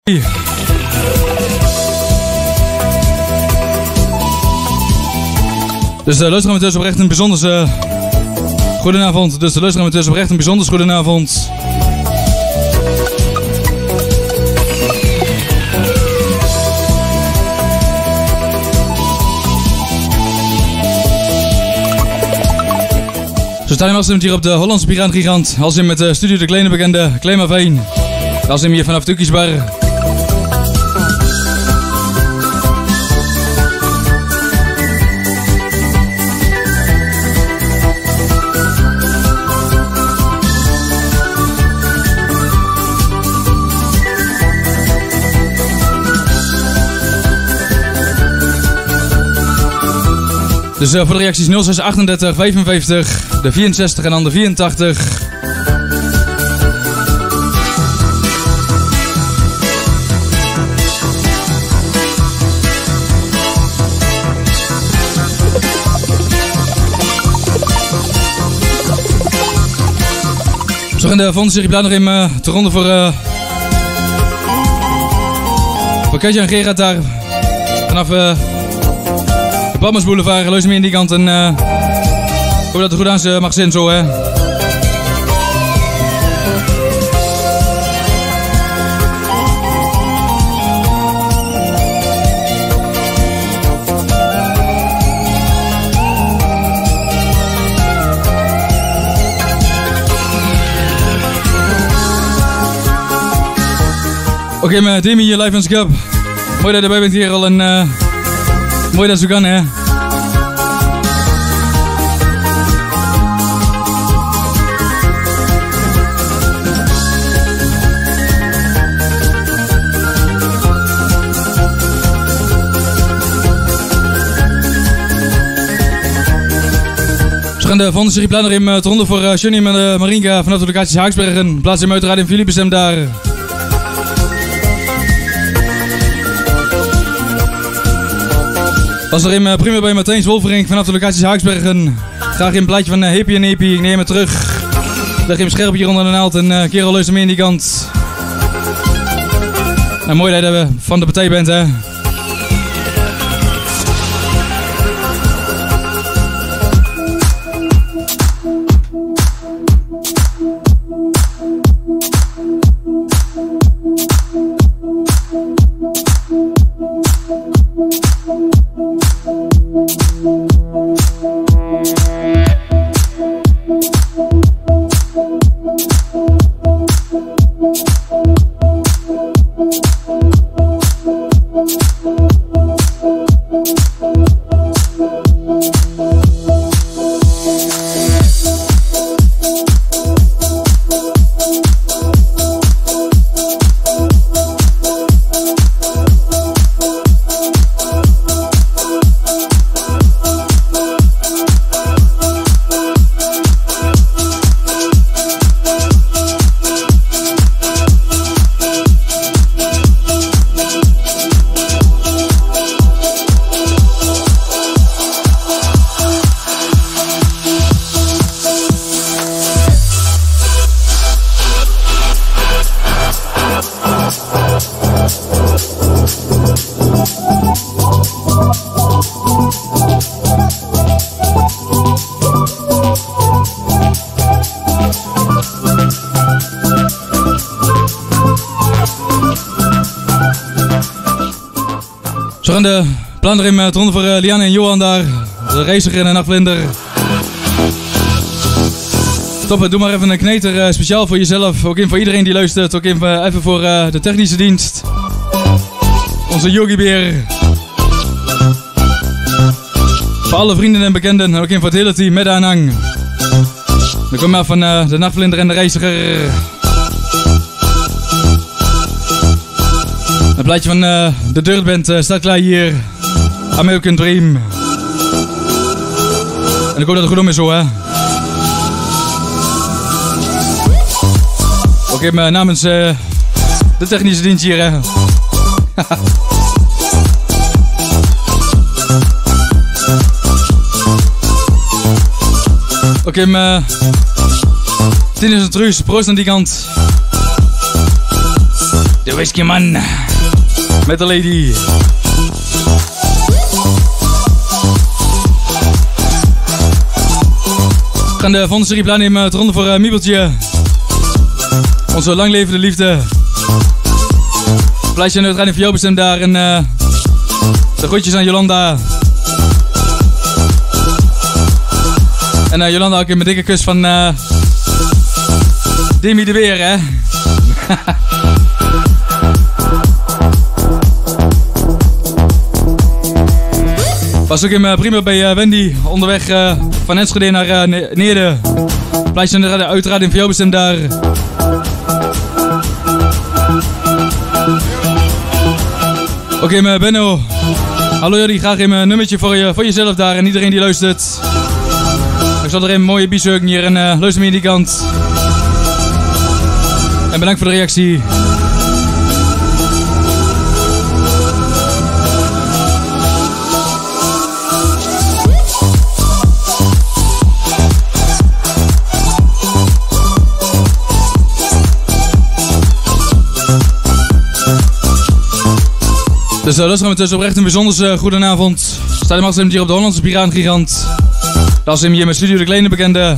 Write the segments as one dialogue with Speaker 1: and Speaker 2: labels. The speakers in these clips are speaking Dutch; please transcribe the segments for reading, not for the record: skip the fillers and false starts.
Speaker 1: Dus luisteren we oprecht een bijzondere goedenavond. Dus luisteren we oprecht een bijzondere goedenavond. Zo staan we als hier op de Hollandse Piraatgigant. Als in met de studio de kleine bekende Klemaveen. Als in hier vanaf Tukkiesbar. Dus voor de reacties 0638 55, de 64 en dan de 84. Zo in de volgende serie plannen in te ronden voor Katja en Gerard daar. Vanaf Palmas Boulevard, luister meer in die kant en ik hoop dat het goed aan ze mag zijn zo hè. Oké, met Demi hier live van Scap. Mooi dat je erbij bent hier al en mooi dat ze kan hè. We gaan de volgende serie plannen in te ronden voor Johnny en Marinka vanaf de locatie Haaksbergen. Plaats hem uiteraard in Philippeshem daar. Was er in prima bij Martijn Wolverink vanaf de locatie Haaksbergen. Graag een plaatje van Happy en Happy. Ik neem het terug. Leg hem scherp hier onder de naald en kerel luister mee in die kant. En mooi dat je van de partij bent hè. Zo gaan de plannen erin te ronden voor Liane en Johan daar. De racer en nachtvlinder. Top, doe maar even een kneter speciaal voor jezelf. Ook in voor iedereen die luistert. Ook in even voor de technische dienst. Onze Yogibeer. Voor alle vrienden en bekenden. En ook in voor het hele team met aanhang. Dan kom maar van de nachtvlinder en de reiziger. Een plaatje van de Dirtband staat klaar hier. American Dream. En ik hoop dat het goed om is zo hè. Oké, maar namens de technische dienst hier hè. Oké, maar 10 is het truus. Proost aan die kant. De Whisky Man. Met de lady. We gaan de volgende serie plannen te ronden voor Miebeltje. Onze langlevende liefde. Blijf je uitrijden voor jou bestemd daar. En de groetjes aan Jolanda. En Jolanda ook in mijn dikke kus van Demi de Weer, hè. Was ook in mijn prima bij Wendy. Onderweg van Enschede naar Neerden. Blijf je uiteraard in voor jou bestemd daar. Oké, mijn Benno. Hallo jullie, graag even een nummertje voor jezelf daar en iedereen die luistert. Ik zal er een mooie bieseuken hier en luister me in die kant. En bedankt voor de reactie. Dus luisteren we tussen oprecht een bijzonder goedenavond. Staat hem achter hier op de Hollandse Piratengigant. Dat is hem hier met Studio de Kleine bekende.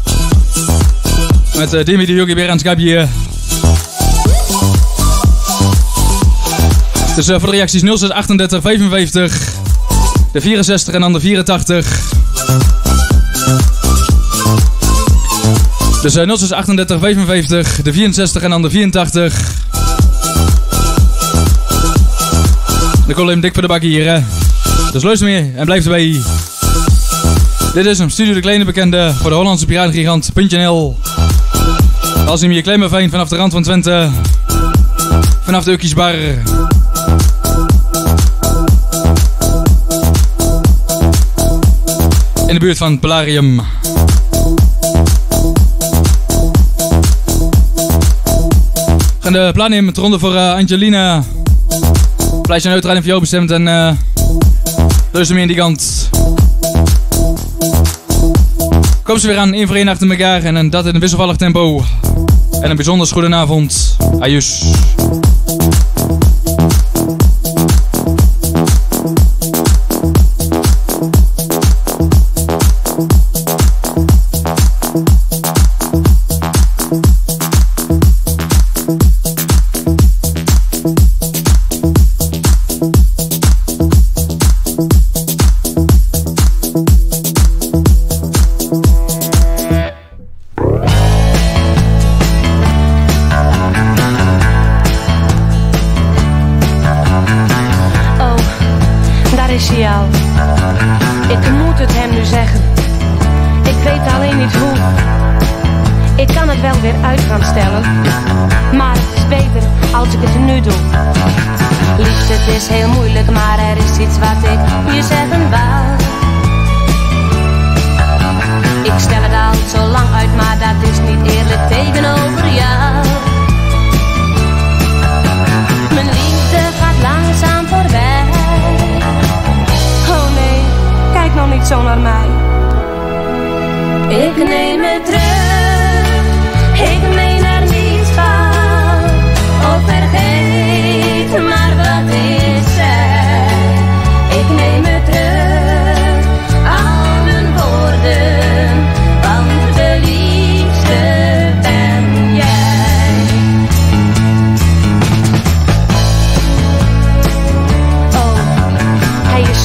Speaker 1: Met Demi de Yogi weer aan het Skype. Dus voor de reacties 06 38 55, de 64 en dan de 84. Dus 06 38 55, de 64 en dan de 84. Dan kom je hem dik voor de bak hier, hè. Dus luister mee en blijf erbij. Dit is hem, Studio de Kleine bekende voor de Hollandse Piratengigant.nl. Als hij je klein maar fijn vanaf de rand van Twente. Vanaf de Ukkiesbar. In de buurt van het Polarium. We gaan de plan nemen met de ronde voor Angelina. Blijf je uitrijden voor jou bestemd en luister me in die kant. Kom ze weer aan, één voor één achter elkaar en dat in een wisselvallig tempo. En een bijzonder goedenavond. Ajus.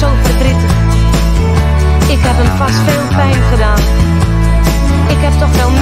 Speaker 2: Ik heb hem vast veel pijn gedaan. Ik heb toch wel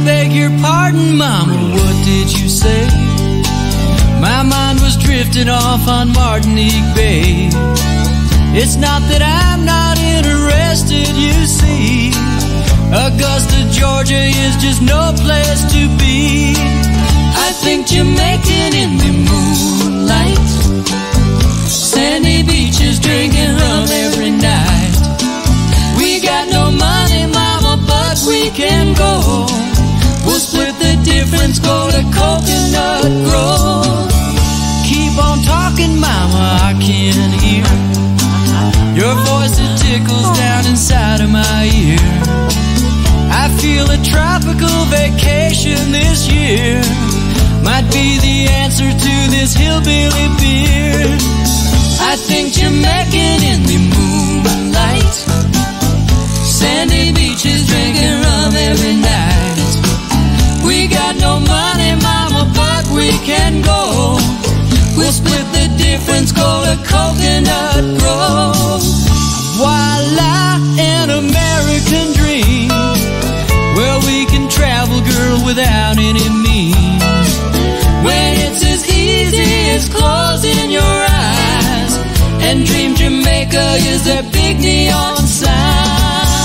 Speaker 2: beg your pardon, Mama, what did you say? My mind was drifting off on Martinique Bay. It's not that I'm not interested, you see. Augusta, Georgia is just no place to be. I think Jamaican in the moonlight, sandy beaches drinking rum every night. We got no money, Mama, but we can go. We'll split the difference, go to Coconut Grove. Keep on talking, Mama, I can hear your voice, it tickles down inside of my ear. I feel a tropical vacation this year might be the answer to this hillbilly beer. I think Jamaican in the moonlight, sandy beaches drinking rum every night. We got no money, Mama, but we can go. We'll split the difference, go to Coconut Grove. Voila, an American dream, where we can travel, girl, without any means. When it's as easy as closing your eyes and dream Jamaica is that big neon sign.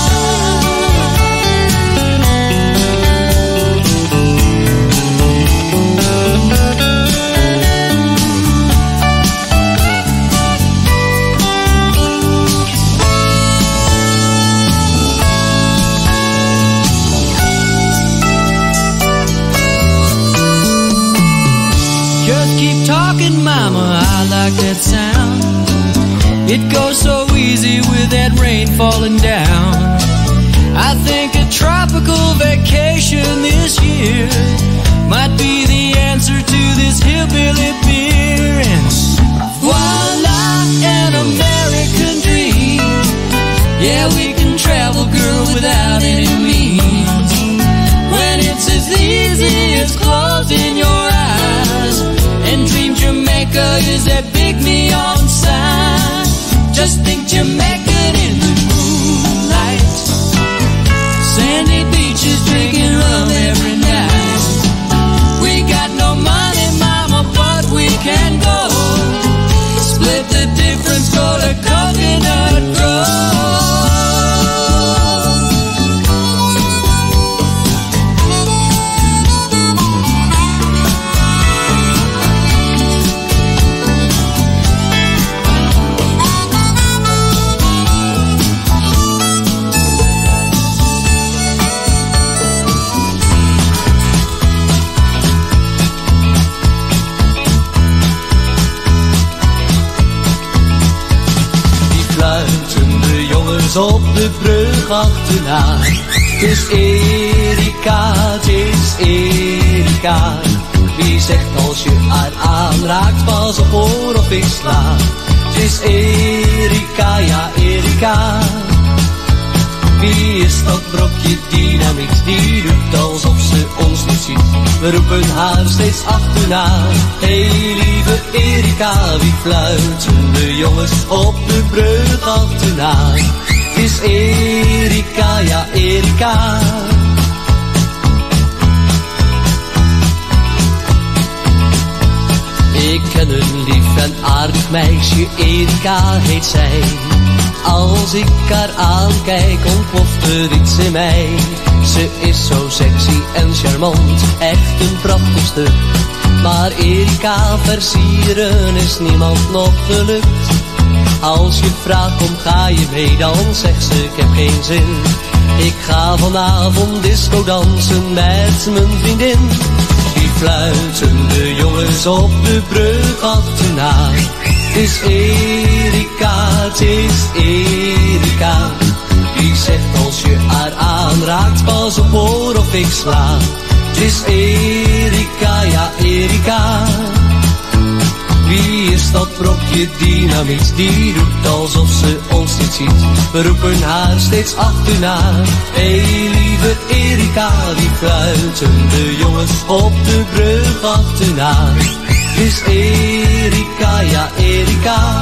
Speaker 2: Talking, Mama, I like that sound. It goes so easy with that rain falling down. I think a tropical vacation this year might be the answer to this hillbilly beer. And voila, an American dream. Yeah, we can travel, girl, without any means. When it's as easy as closing your eyes and dream Jamaica is that big neon sign. Just think Jamaican in the moonlight, sandy beaches drinking rum every night. We got no money, Mama, but we can go. Split the difference, go to Coconut Grove.
Speaker 3: Op de brug achterna. Het is Erika, het is Erika. Wie zegt als je haar aanraakt, pas op hoor of ik sla. Het is Erika, ja Erika. Wie is dat brokje dynamiet, die doet alsof ze ons niet ziet. We roepen haar steeds achterna. Hey lieve Erika, wie fluiten de jongens op de brug achterna? Het is Erika, ja Erika. Ik ken een lief en aardig meisje, Erika heet zij. Als ik haar aankijk, ontploft er iets in mij. Ze is zo sexy en charmant, echt een prachtig stuk. Maar Erika, versieren is niemand nog gelukt. Als je vraagt, kom ga je mee, dan zegt ze, ik heb geen zin. Ik ga vanavond disco dansen met mijn vriendin. Die fluiten de jongens op de brug achterna. Het is Erika, het is Erika. Die zegt als je haar aanraakt, pas op hoor of ik sla. Het is Erika, ja Erika. Wie is dat brokje dynamiet, die doet alsof ze ons niet ziet. We roepen haar steeds achterna. Hey lieve Erika, die fluiten de jongens op de brug achterna. Het is Erika, ja Erika.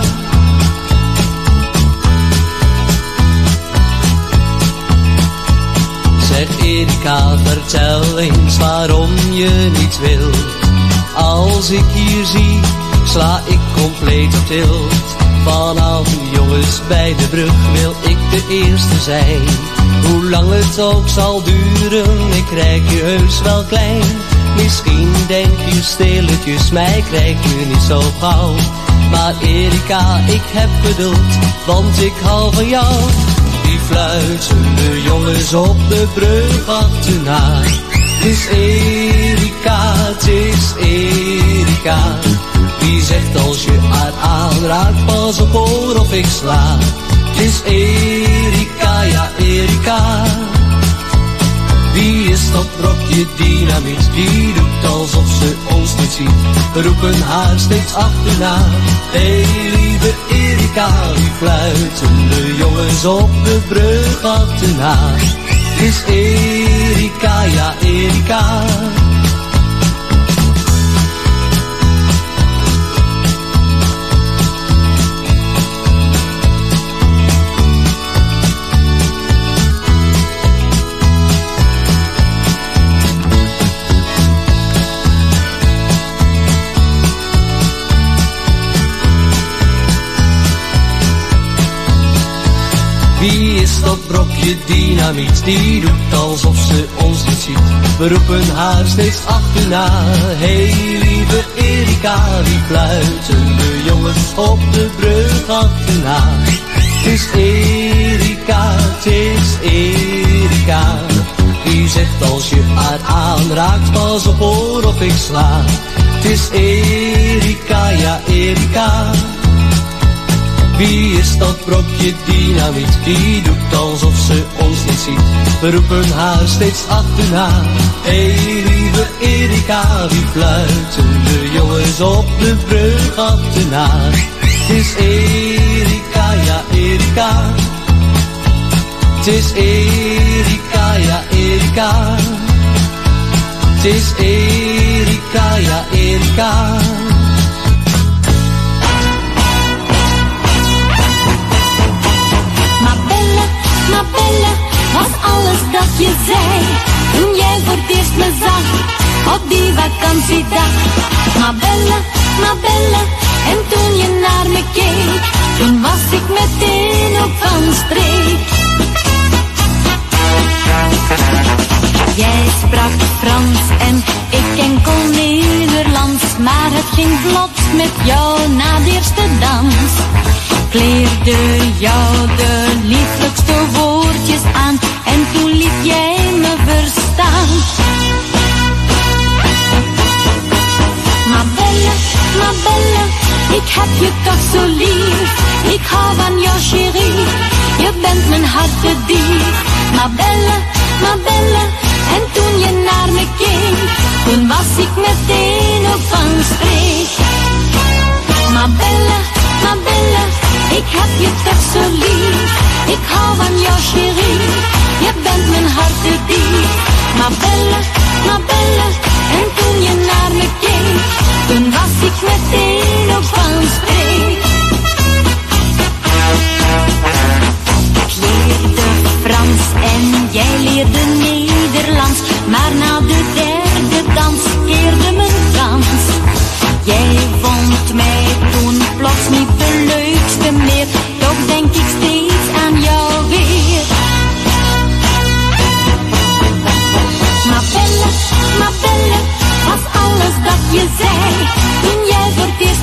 Speaker 3: Zeg Erika, vertel eens waarom je niets wilt. Als ik hier zie, sla ik compleet op tilt. Van al die jongens bij de brug wil ik de eerste zijn. Hoe lang het ook zal duren, ik krijg je heus wel klein. Misschien denk je stilletjes, mij krijg je niet zo gauw. Maar Erika, ik heb geduld, want ik hou van jou. Die fluitende jongens op de brug achterna. Het is Erika, het is Erika. Die zegt als je haar aanraakt, pas op hoor of ik sla. Het is Erika, ja Erika. Wie is dat brokje dynamiet? Die doet alsof ze ons niet ziet. We roepen haar steeds achterna. Hey lieve Erika, die fluitende jongens op de brug achterna. Het is Erika, ja Erika. Wie is dat brokje dynamiet? Die doet alsof ze ons niet ziet. We roepen haar steeds achterna. Hey lieve Erika, die fluitende jongens op de brug achterna. Het is Erika, het is Erika. Die zegt als je haar aanraakt, pas op hoor of ik sla. Het is Erika, ja Erika. Wie is dat brokje dynamiet? Die doet alsof ze ons niet ziet. We roepen haar steeds achterna. Hey lieve Erika, die fluitende jongens op de brug achterna. Het is Erika, ja Erika. Het is Erika, ja Erika. Het is Erika, ja Erika.
Speaker 4: Maar Belle, was alles dat je zei toen jij voor het eerst me zag op die vakantiedag. Maar Belle, en toen je naar me keek, toen was ik meteen ook van streek. Jij sprak Frans en ik enkel Nederlands, maar het ging vlot met jou na de eerste dans. Kleerde jou de lieflijkste woordjes aan en toen liet jij me verstaan. Maar Belle, ik heb je toch zo lief. Ik hou van jou chérie, je bent mijn hartedief. Maar Belle, en toen je naar me keek, toen was ik meteen ook van streek. Maar Belle, ik heb je toch zo lief. Ik hou van jou chérie, je bent mijn hartedief. Maar Belle, en toen je naar me keek, toen was ik meteen ook van streek. Ik leerde Frans en jij leerde Nederlands, maar na de derde dans keerde mijn kans. Jij vond mij toen plots niet de leukste meer, toch denk ik steeds aan jou weer. Maar Belle, was alles dat je zei toen jij voor het eerst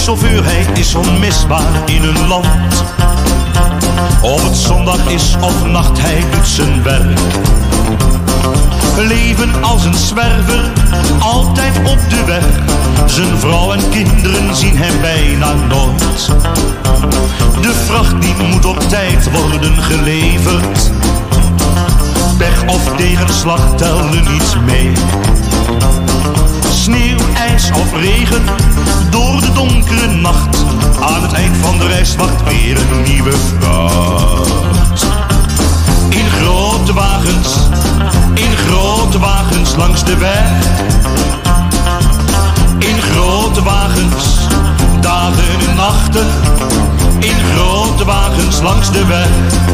Speaker 5: chauffeur, hij is onmisbaar in een land. Of het zondag is of nacht, hij doet zijn werk. Leven als een zwerver, altijd op de weg. Zijn vrouw en kinderen zien hem bijna nooit. De vracht die moet op tijd worden geleverd. Pech of tegenslag tellen niets mee. Sneeuw, ijs of regen, door de donkere nacht. Aan het eind van de reis wacht weer een nieuwe vracht. In grote wagens langs de weg. In grote wagens, dagen en nachten. In grote wagens langs de weg.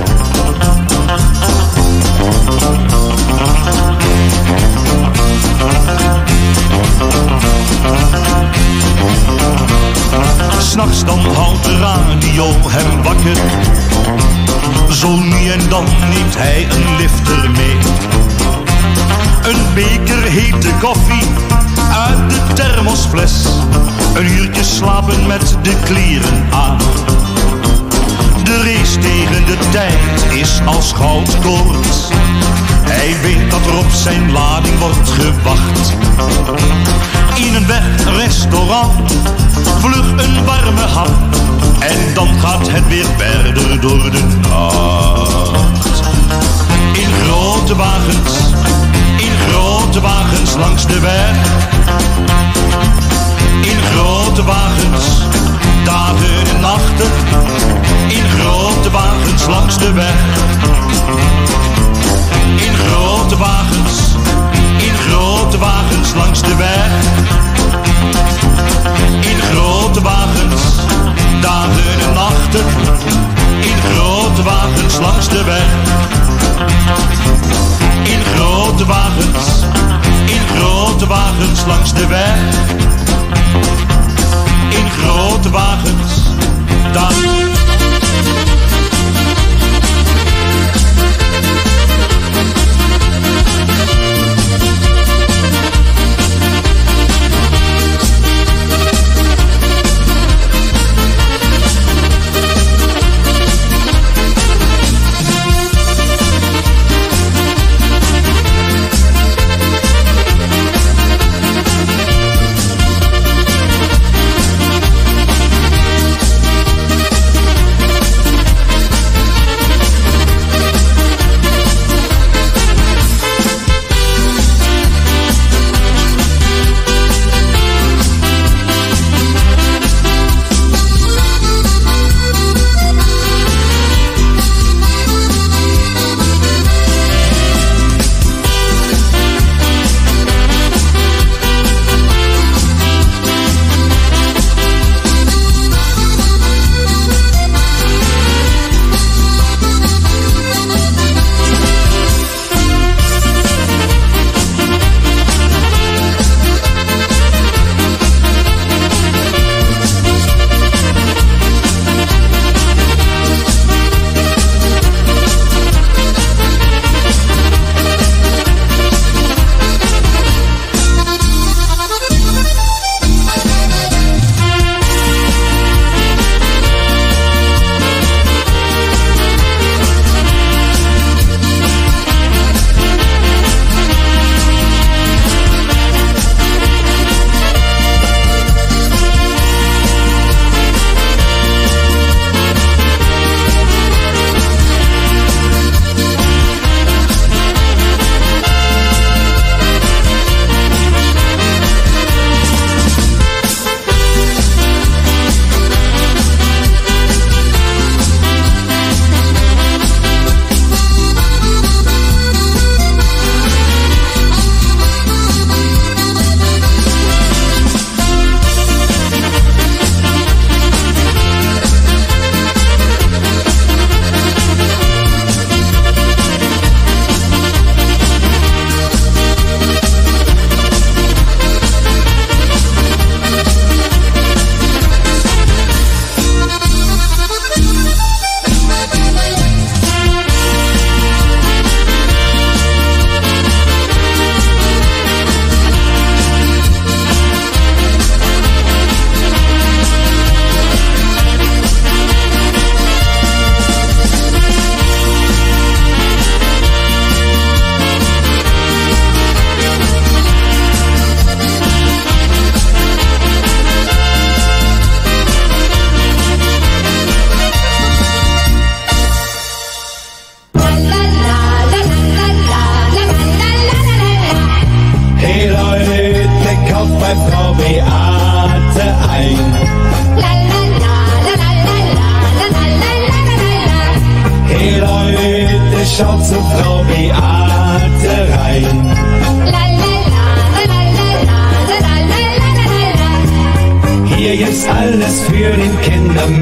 Speaker 5: S'nachts dan houdt de radio hem wakker. Zo nu en dan neemt hij een lifter mee. Een beker hete koffie uit de thermosfles. Een uurtje slapen met de kleren aan. De race tegen de tijd is als goudkoorts. Hij weet dat er op zijn lading wordt gewacht. In een wegrestaurant, vlug een warme hap. En dan gaat het weer verder door de nacht. In grote wagens langs de weg. In grote wagens, dagen en nachten. In grote wagens langs de weg. In grote wagens langs de weg. In grote wagens, dagen en nachten. In grote wagens langs de weg. In grote wagens langs de weg. In grote wagens, dagen.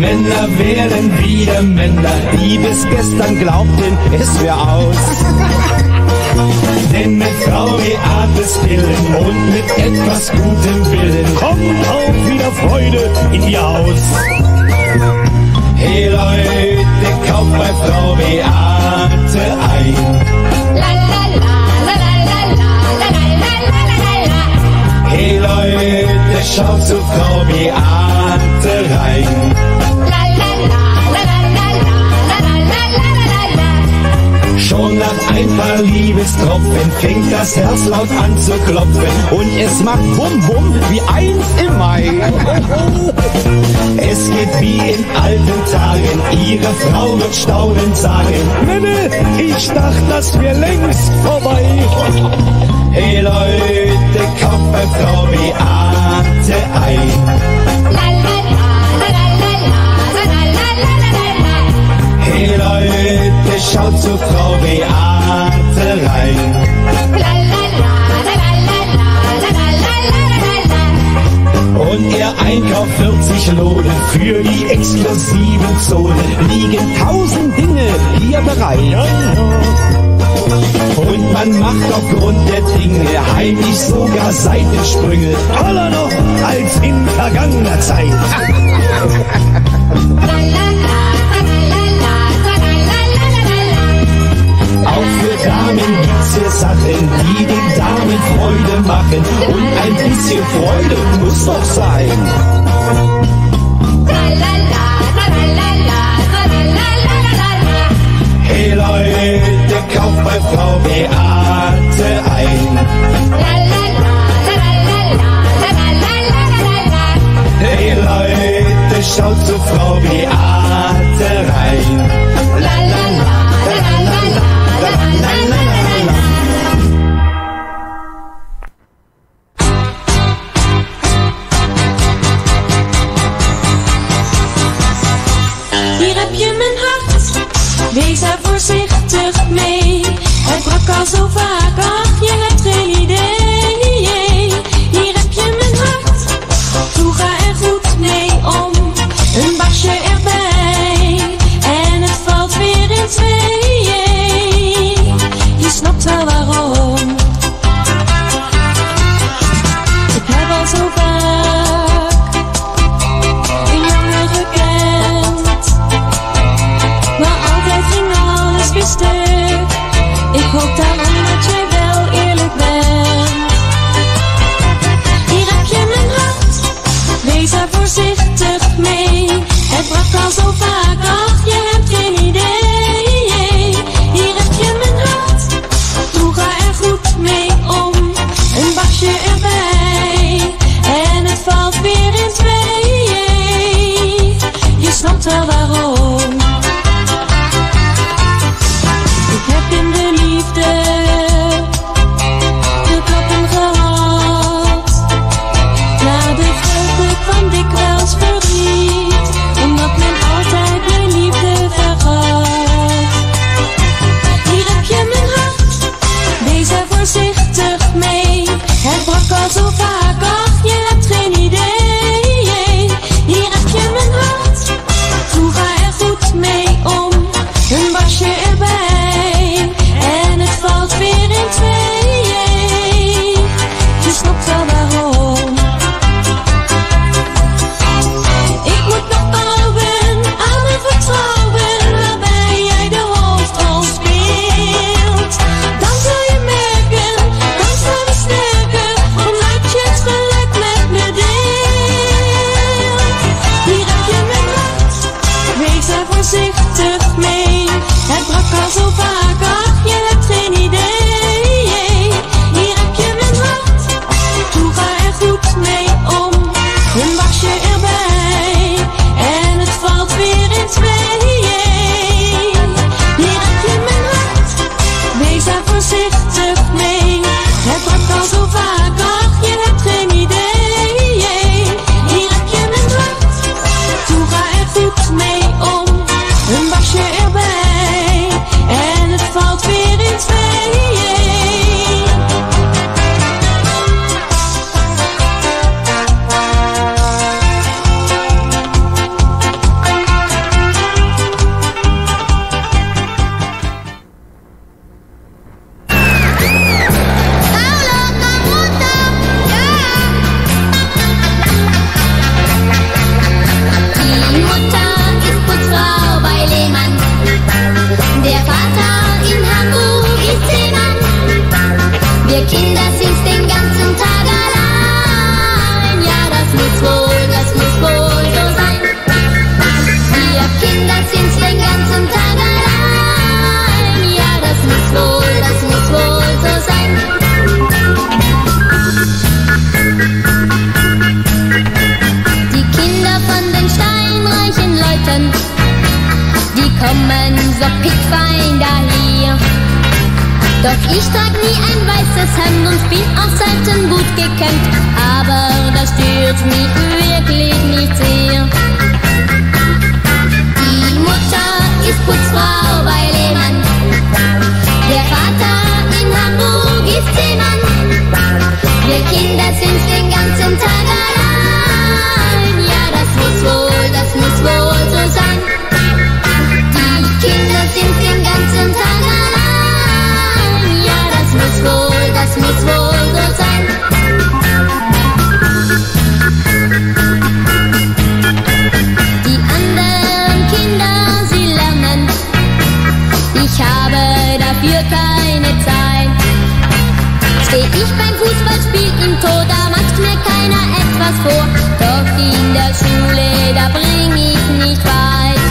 Speaker 6: Männer werden wieder Männer, die bis gestern glaubten, es wär aus. Denn mit Frau Beates Pillen und mit etwas gutem Willen kommt auch wieder Freude in ihr Haus. Hey Leute, kauft bei Frau Beate ein. La la la la la la la la la la. Hey Leute, schaut zu Frau Beate rein. La la la la la la la la la la. Schon nach ein paar Liebestropfen fängt das Herz laut an zu klopfen und es macht Bum Bum wie eins im Mai. Es geht wie in alten Tagen, ihre Frau wird staunend sagen: Männer, ich dachte, das wär längst vorbei. Hey Leute, kauft bei Frau Beate ein. La la la la la la la la la. Hey Leute, schaut zu Frau Beate rein. La la la la la la la la. Und ihr Einkauf wird sich lohnen, für die exklusiven Zonen liegen 1000 Dinge hier bereit. Und man macht aufgrund der Dinge heimlich sogar Seitensprünge, toller noch als in vergangener Zeit. Auch für Damen gibt's hier Sachen, die den Damen Freude machen. Und ein bisschen Freude muss doch sein. Hey Leute, kauft bei Frau Beate ein. Hey Leute, schaut zu Frau Beate rein.
Speaker 4: Hier heb je mijn hart, wees daar voorzichtig mee. Het brak al zo vaak, ach je hebt geen idee. Hier heb je mijn hart, toe ga er goed mee om. Een basje erbij en het valt weer in tweeën. Je snapt wel waarom. Ik heb al zo vaak een jongen gekend, maar altijd ging alles weer stuk. Ik hoop daarom dat jij wel eerlijk bent. Hier heb je mijn hart, wees daar voorzichtig mee. Het brak al zo vaak, ach je hebt geen idee. Hier heb je mijn hart, toe ga er goed mee om. Een basje erbij en het valt weer in tweeën. Je snapt wel waarom. Ik heb in de liefde de klappen gehad. Na de vreugde kwam dikwijls verdriet, omdat men altijd mijn liefde vergat. Hier heb je mijn hart, wees er voorzichtig mee. Het brak al zo vaak, ach je hebt geen idee. Hier heb je mijn hart, toe ga er goed mee om. Een basje erbij en het valt weer in tweeën. Je snapt wel waarom. Ik moet nog bouwen aan mijn vertrouwen, waarbij jij de hoofdrol speelt. Dan zul je merken, dan staan we sterker, omdat je het geluk met me deelt. Hier heb je mijn hart, wees er voorzichtig mee. Het brak al zo vaak, ach je hebt geen idee. Hier heb je mijn hart, toe ga er goed mee om. Een basje erbij en het valt weer in tweeën. Hier heb je mijn hart, wees daar voorzichtig mee. Het brak al zo vaak, ach je hebt geen idee. Hier heb je mijn hart, toe ga er goed mee om. Een basje erbij en het valt weer in tweeën. Wir Kinder sind's den ganzen Tag allein. Ja, das muss wohl so sein. Wir Kinder sind's den ganzen Tag allein. Ja, das muss wohl so sein. Die Kinder von den steinreichen Leuten, die kommen so pickfein daher. Doch ich trag nie ein weißes Hemd und bin auch selten gut gekämmt, aber das stört mich wirklich nicht sehr. Die Mutter ist Putzfrau bei Lehmann, der Vater in Hamburg ist Seemann. Wir Kinder sind's den ganzen Tag allein, ja, das muss wohl so sein. Die Kinder sind's den ganzen Tag allein, ja, das muss wohl so sein. Die anderen Kinder, sie lernen, ich habe dafür keine Zeit. Steh ich beim Fußballspiel im Tor, da macht mir keiner etwas vor. Doch in der Schule, da bring ich nicht weit.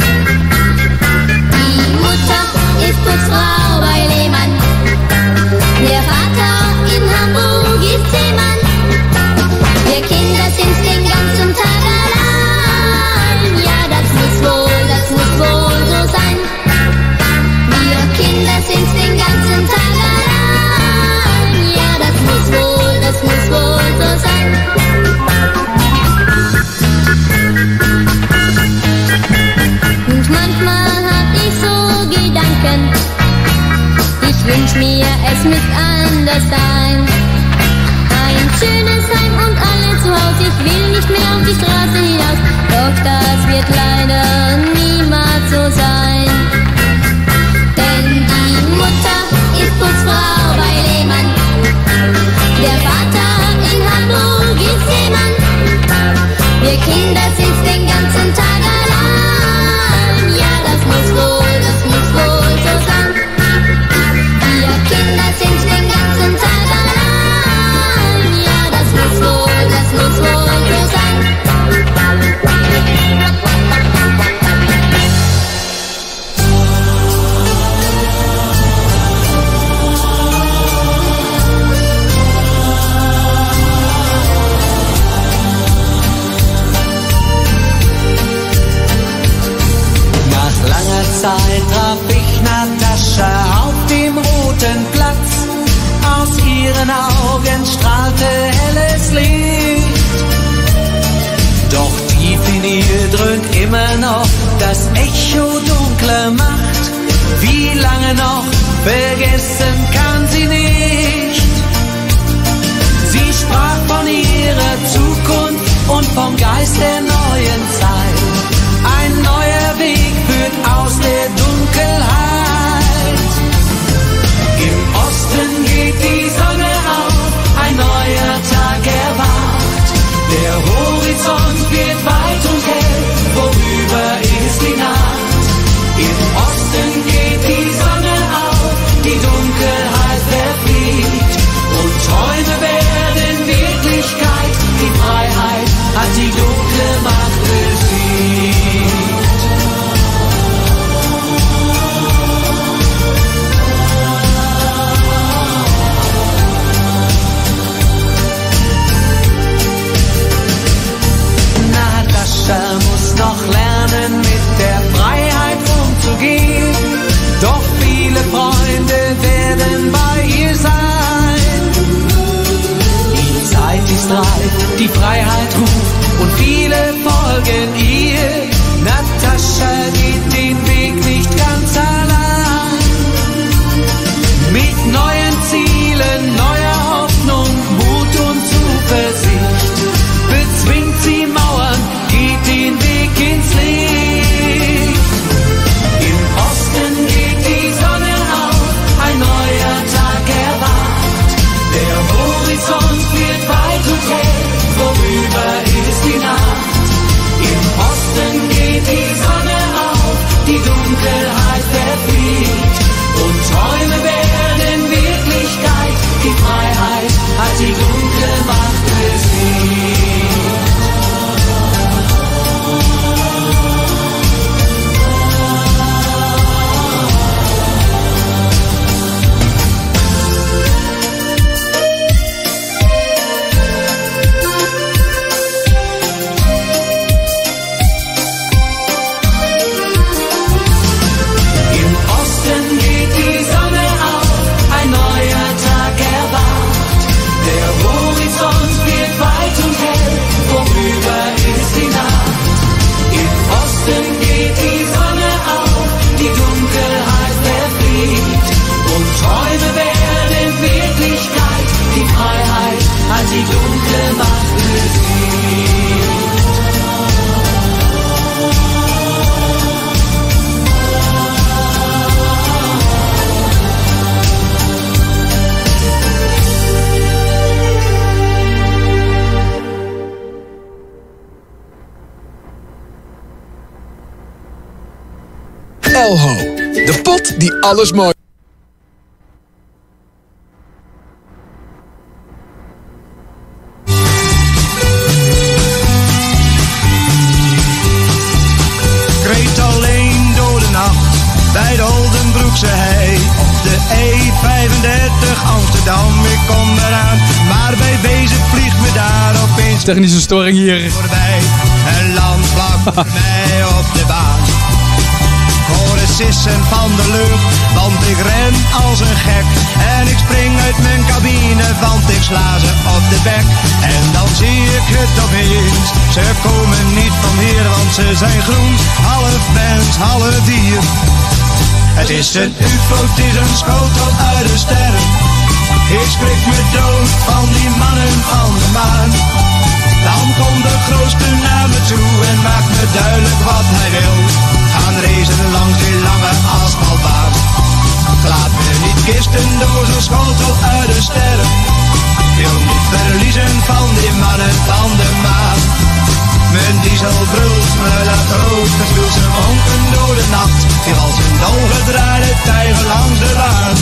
Speaker 4: Die Mutter ist Putzfrau bei Lehmann, der Vater in Hamburg ist Seemann. Wir Kinder sind's den ganzen Tag allein. Ja, das muss wohl so sein. Wir Kinder sind's den ganzen Tag allein. Ja, das muss wohl so sein. Und manchmal hab ich so Gedanken, ich wünsch mir, es müsst anders sein. Ein schönes Heim und alle zu Haus, ich will nicht mehr auf die Straße hinaus. Doch das wird leider niemals so sein. Denn die Mutter ist Putzfrau bei Lehmann, der Vater in Hamburg ist Seemann. Wir Kinder sind's den ganzen Tag allein. Ja, das muss wohl so sein. Wir Kinder sind's den ganzen Tag allein. Ja, das muss wohl so sein.
Speaker 3: Nach langer Zeit traf ich Natascha auf dem Roten Platz. Aus ihren Augen strahlte helles Licht. Doch tief in ihr dröhnt immer noch das Echo dunkle Macht. Wie lange noch, vergessen kann sie nicht. Sie sprach von ihrer Zukunft und vom Geist der neuen Zeit. Ein neuer Weg führt aus der Dunkelheit. Im Osten geht die Sonne auf, ein neuer Tag erwacht. Der Horizont wird weit und hell, vorüber ist die Nacht. Im Osten geht die Sonne auf, die Dunkelheit verfliegt. Und Träume werden Wirklichkeit, die Freiheit hat die dunkle Macht
Speaker 7: Ho. De pot die alles mooi...
Speaker 8: Reed alleen door de nacht bij de Oldenbroekse hei. Op de E35 Amsterdam, ik kom eraan. Maar bij Wezen vliegt me daar opeens
Speaker 1: Technische storing hier.
Speaker 8: voorbij. Een land vlak voor mij op de baan. Ik hoor het sissen van de lucht, want ik ren als een gek. En ik spring uit mijn cabine, want ik sla ze op de bek. En dan zie ik het opeens, ze komen niet van hier, want ze zijn groen. Half mens, half dier. Het is een UFO, het is een schotel uit de sterren. Ik schrik me dood van die mannen van de maan. Dan komt de grootste naar me toe en maakt me duidelijk wat hij wil. Gaan racen langs die lange asfaltbaan. Laat me niet kisten door zo'n schotel uit de sterren. Wil niet verliezen van die mannen van de maan. Mijn diesel brult, me laat rood, gespeeld zijn vonken door de nacht. Die als een dolgedraaide tijger langs de baan.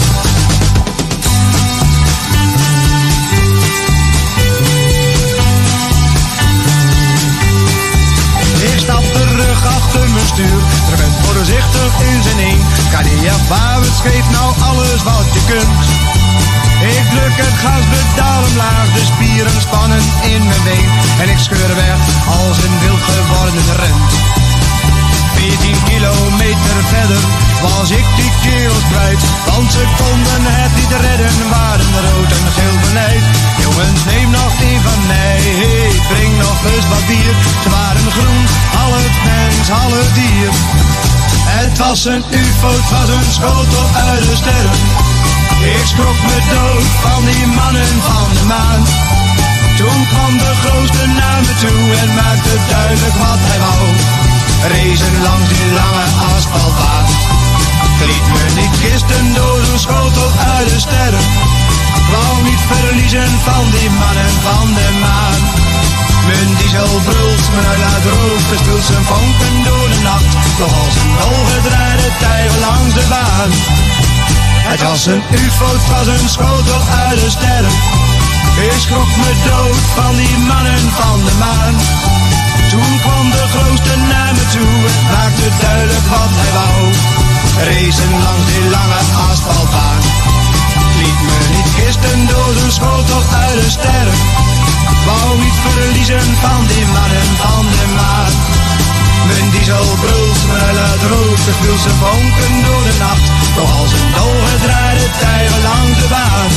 Speaker 8: Ik stap terug achter mijn stuur, terug en voorzichtig in zijn een. Kan die afbouwen, scheef nou alles wat je kunt. Ik druk het gaspedaal omlaag, de spieren spannen in mijn been. En ik scheur weg als een wild geworden rund. 14 kilometer verder was ik die kerels kwijt. Want ze konden het niet redden, waren rood en geel beleid. Jongens, neem nog een van mij, hey, breng nog eens wat bier. Ze waren groen, half mens, half dier. Het was een UFO, het was een schotel uit de sterren. Ik schrok me dood van die mannen van de maan. Toen kwam de grootste naar me toe en maakte duidelijk wat hij wou. Racen langs die lange asfaltbaan. Liet me niet kisten door een schotel uit de sterren. Wou niet verliezen van die mannen van de maan. Mijn diesel brult, mijn uitlaat rook, verspilt zijn vonken door de nacht. Nog als een dolgedraaide tijger langs de baan. Het was een UFO, het was een schotel uit de sterren. Ik schrok me dood van die mannen van de maan. Toen kwam de grootste naar me toe, het maakte duidelijk wat hij wou. Racen langs die lange asfaltbaan. Liet me niet kisten door een schotel uit de sterren. Wou niet verliezen van die mannen van de maan. Mijn diesel brult, mijn luid rook, verspilt zijn vonken door de nacht. Nog als een dolgedraaide tijger langs de baan.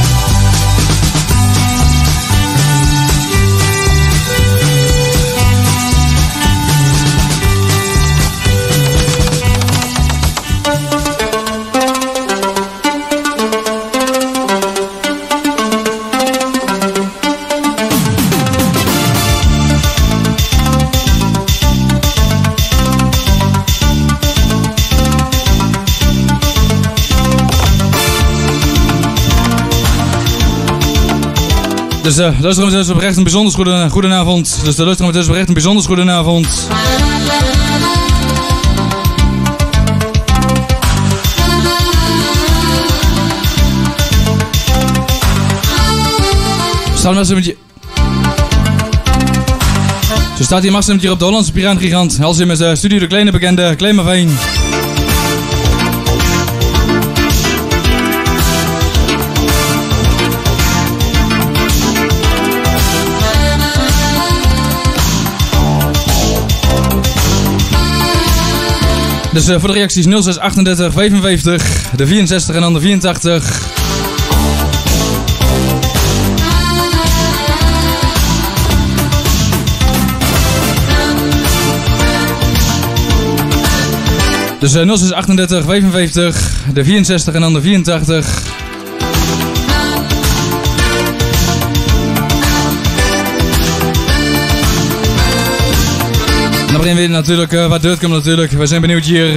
Speaker 1: Dus de luisteraars is oprecht een bijzonder goedenavond. Dus de luisteraars is oprecht een bijzonder goedenavond. Zo staat hier Marcel hier op de Hollandse Piraatengigant. Als hij met de studio de kleine bekende Klemerveen. Dus voor de reacties 06 38 55, de 64 en dan de 84. Dus 06 38 55, de 64 en dan de 84. En dan beginnen we natuurlijk wat deur komt natuurlijk. We zijn benieuwd hier.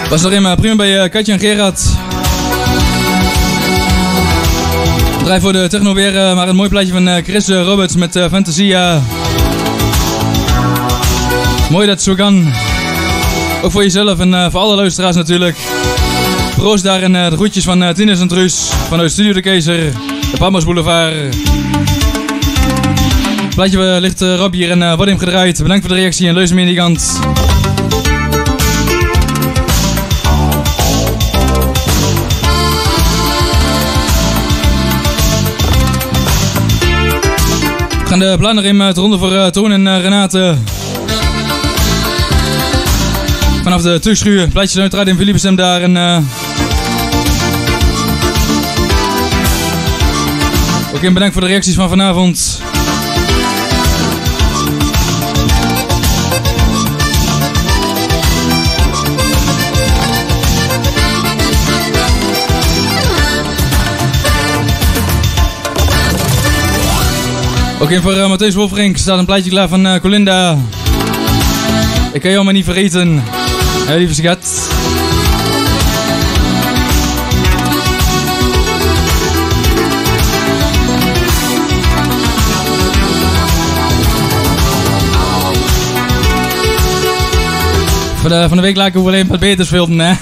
Speaker 1: Was nog even prima bij Katja en Gerard. Draai voor de techno weer, maar een mooi plaatje van Chris Roberts met Fantasia. Mooi dat het zo kan. Ook voor jezelf en voor alle luisteraars natuurlijk. Proost daar en de groetjes van Tinus en Truus vanuit Studio de Keizer, de Palmas Boulevard. Plaatje ligt Rob hier en wordt hem gedraaid. Bedankt voor de reactie en luister meer in die kant. We gaan de planner in te ronden voor Toon en Renate. Vanaf de tugschuur, plaatjes uiteraard in Philippestem daar en ook in bedankt voor de reacties van vanavond. Ook in voor Matthijs Wolfrink staat een plaatje klaar van Colinda. Ik kan jou maar niet vergeten. Ja, lieve schat. Van de week laten we alleen wat beters filmen, hè.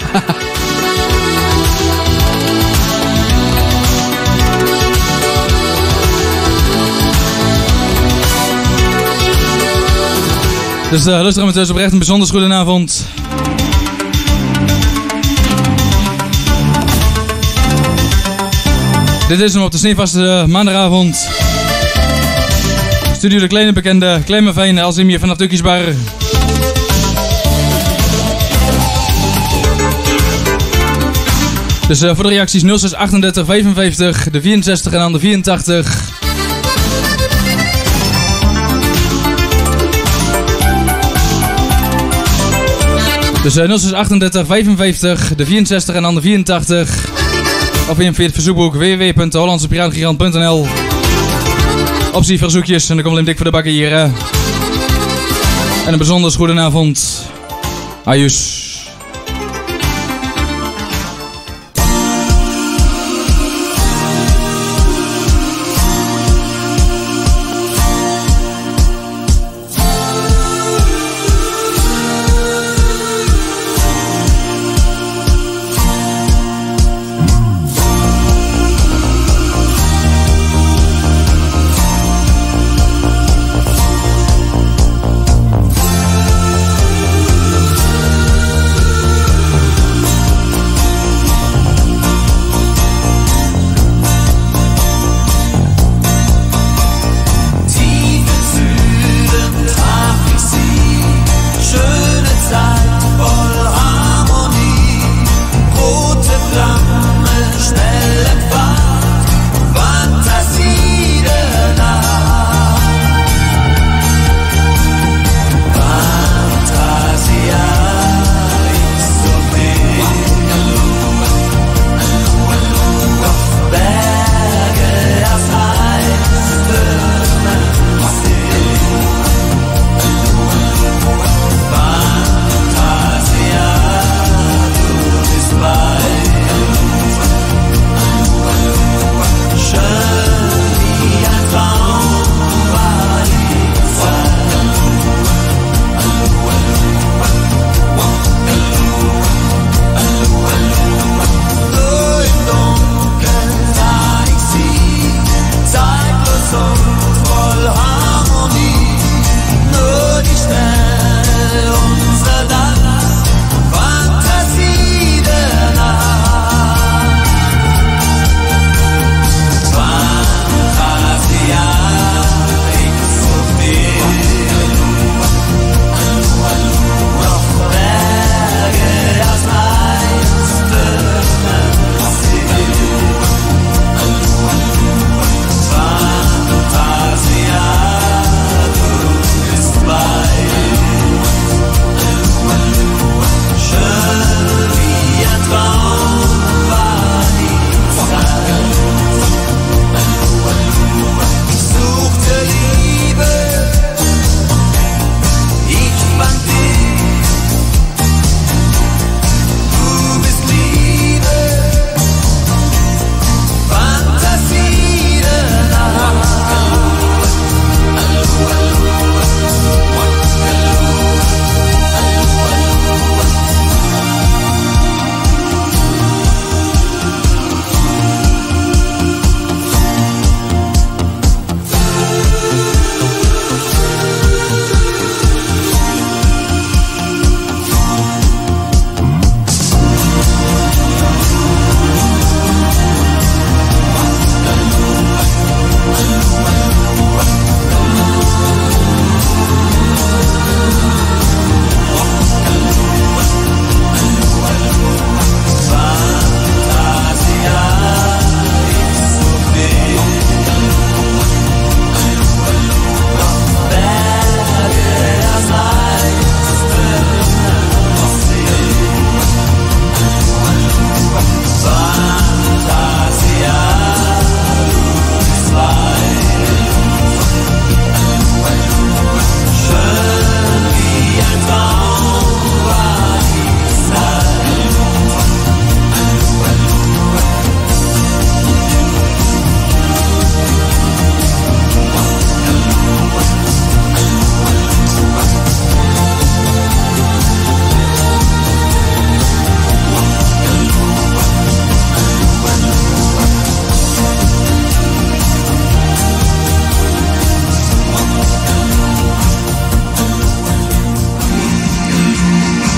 Speaker 1: Dus luisteraars met oprecht een bijzonder goede avond. Dit is hem op de sneeuwvaste maandagavond. Studio de Kleine Bekende, Klein maar fijn, Elzimir vanaf Tukkiesbar. Dus voor de reacties 0638 55, de 64 en dan de 84. Dus 0638 55, de 64 en dan de 84. Of via het verzoekboek www.hollandsepiraatgigant.nl. Optie verzoekjes en dan komt Lim Dik voor de bakken hier. En een bijzonder goede avond. Ajus.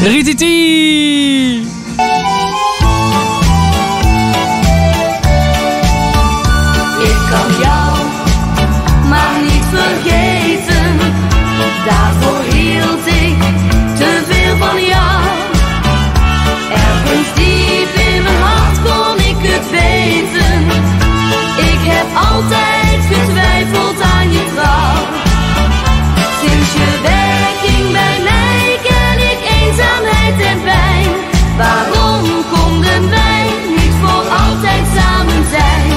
Speaker 1: Rititi!
Speaker 4: Ik kan jou maar niet vergeten. Daarvoor hield ik te veel van jou. Ergens diep in mijn hart kon ik het weten. Ik heb altijd getwijfeld aan je trouw. Sinds je wegging bij mij ken ik eenzaamheid en pijn. Waarom konden wij niet voor altijd samen zijn?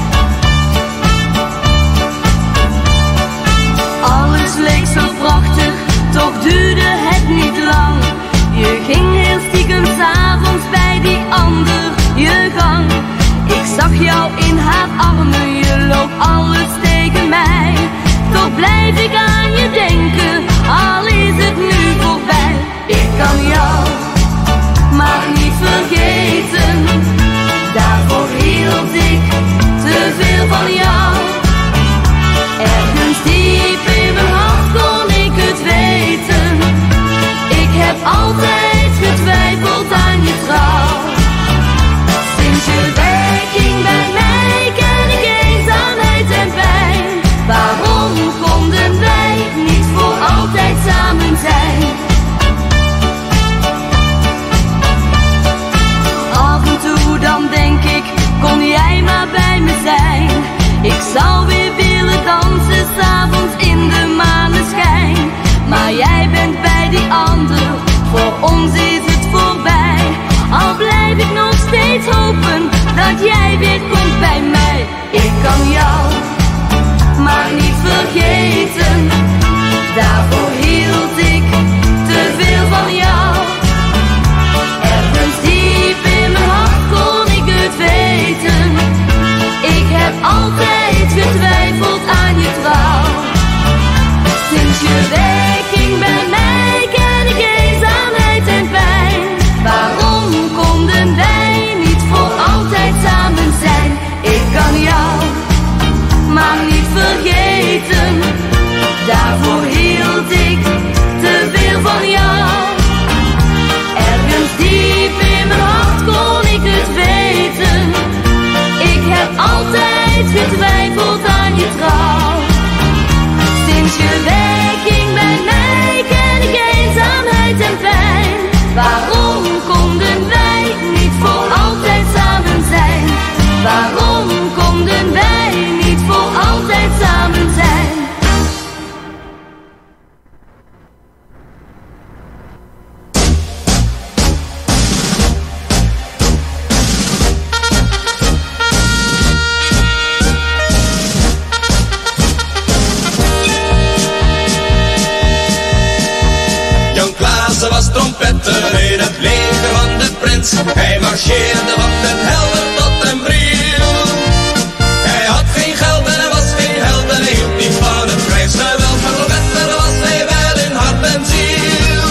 Speaker 4: Alles leek zo prachtig, toch duurde het niet lang. Je ging heel stiekem 's avonds bij die ander je gang. Ik zag jou in haar armen, je loopt alles tegen mij. Toch blijf ik aan je denken, al is het nu voorbij. Ik kan jou maar niet vergeten. Daarvoor hield ik te veel van jou. Ergens diep in mijn hart kon ik het weten. Ik heb altijd getwijfeld aan je trouw. Sinds je wegging bij mij ken ik eenzaamheid en pijn. Waarom konden wij niet voor altijd samen zijn? Af en toe dan denk ik, kon jij maar bij me zijn. Ik zou weer willen dansen 's avonds in de maneschijn. Maar jij bent bij die ander, voor ons is het voorbij. Al blijf ik nog steeds hopen dat jij weer komt bij mij. Ik kan jou maar niet vergeten. Daarvoor hield ik te veel van jou. Ergens diep in mijn hart kon ik het weten. Ik heb altijd getwijfeld aan je trouw. Sinds je wegging bij mij ken ik eenzaamheid en pijn. Waarom konden wij niet voor altijd samen zijn? Ik kan jou maar niet vergeten. Daarvoor hield ik te veel van jou. Ergens diep in mijn hart kon ik het weten. Ik heb altijd getwijfeld aan je trouw. Sinds je wegging bij mij ken ik eenzaamheid en pijn. Waarom konden wij niet voor altijd samen zijn? Waarom konden wij niet voor altijd samen zijn?
Speaker 9: Jan Klaassen was trompetter in het leger van de prins. Hij marcheerde van Den Helder tot Den Briel. Hij had geen geld en hij was geen held en hij hield niet van het krijgsgeweld. Maar trompetter was hij wel in hart en ziel.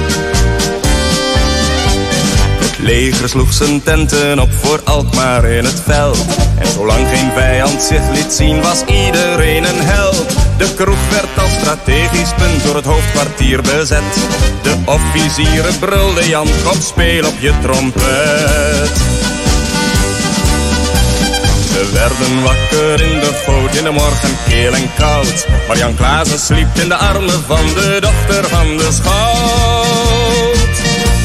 Speaker 9: Het leger sloeg zijn tenten op voor Alkmaar in het veld. En zolang geen vijand zich liet zien was iedereen een held. De kroeg werd als strategisch punt door het hoofdkwartier bezet. De officieren brulden Jan, kom speel op je trompet. Ze werden wakker in de goot in de morgen keel en koud. Maar Jan Klaassen sliep in de armen van de dochter van de schout.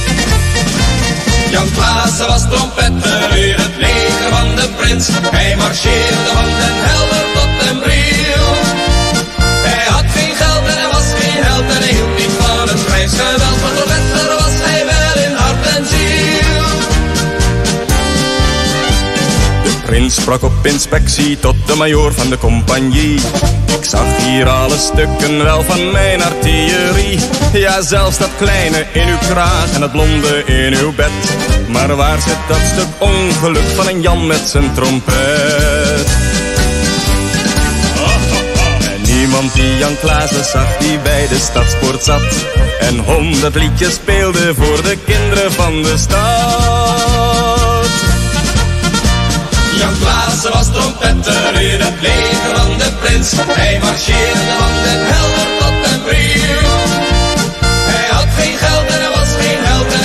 Speaker 9: Jan Klaassen was trompetter in het leger van de prins. Hij marcheerde van Den Helder tot Den Briel. Hij had geen geld en hij was geen held en hij hield niet van het krijgsgeweld. Maar trompetter was hij wel in hart en ziel. De prins sprak op inspectie tot de majoor van de compagnie. Ik zag hier alle stukken wel van mijn artillerie. Ja, zelfs dat kleine in uw kraag en het blonde in uw bed. Maar waar zit dat stuk ongeluk van een Jan met zijn trompet? En niemand die Jan Klaassen zag die bij de stadspoort zat en 100 liedjes speelde voor de kinderen van de stad. Jan Klaassen was trompetter in het leger van de prins. Hij marcheerde van Den Helder tot Den Briel. Hij had geen geld en hij was geen held.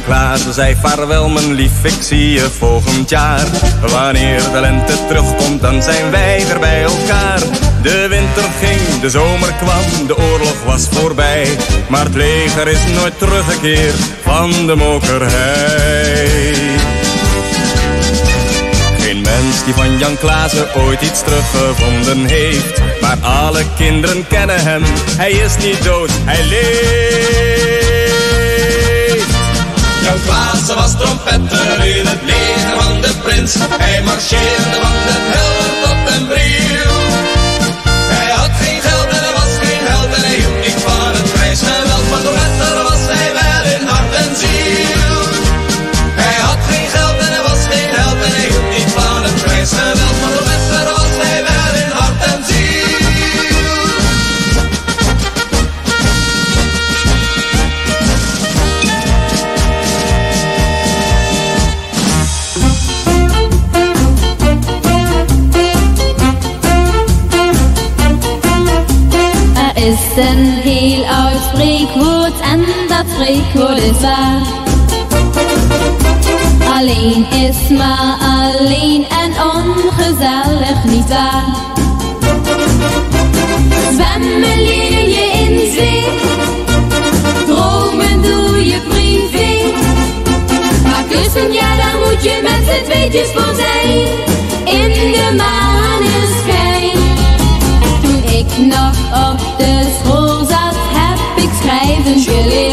Speaker 9: klaar. Ze zei vaarwel mijn lief, ik zie je volgend jaar. Wanneer de lente terugkomt, dan zijn wij weer bij elkaar. De winter ging, de zomer kwam, de oorlog was voorbij. Maar het leger is nooit teruggekeerd van de mokerhei. Geen mens die van Jan Klaassen ooit iets teruggevonden heeft. Maar alle kinderen kennen hem, hij is niet dood, hij leeft. Jan Klaassen was trompetter in het leger van de prins. Hij marcheerde van den Helder tot den Briel. Hij had geen geld en hij was geen held en hij hield niet van het prijsgeweld. Maar trompetter was hij wel in hart en ziel. Hij had geen geld en hij was geen held en hij hield niet van het prijsgeweld. Maar trompetter was hij wel in hart en ziel.
Speaker 4: Is een heel oud spreekwoord en dat spreekwoord is waar. Alleen is maar alleen en ongezellig, niet waar. Zwemmen leer je in zee, dromen doe je privé. Maar kussen, ja daar moet je met z'n tweetjes voor zijn, in de maneschijn. Toen ik nog op de school zat, heb ik schrijven geleerd.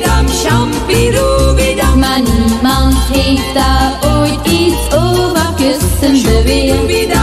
Speaker 4: Maar niemand heeft daar ooit iets over kussen beweerd.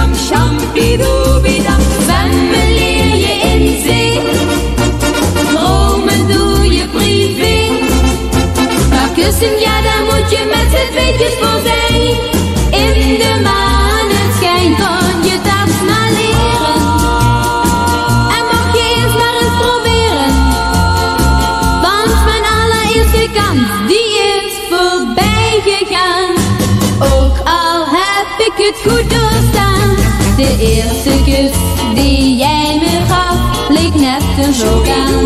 Speaker 4: Zwemmen leer je in zee, dromen doe je privé. Maar kussen, ja daar moet je met z'n tweetjes voor zijn, in de maneschijn kon je dat maar leren. En mag je eerst maar eens proberen, want mijn allereerste kans, die is voorbij gegaan. Ook al heb ik het goed doorstaan, de eerste kus die jij me gaf, leek net een vulkaan.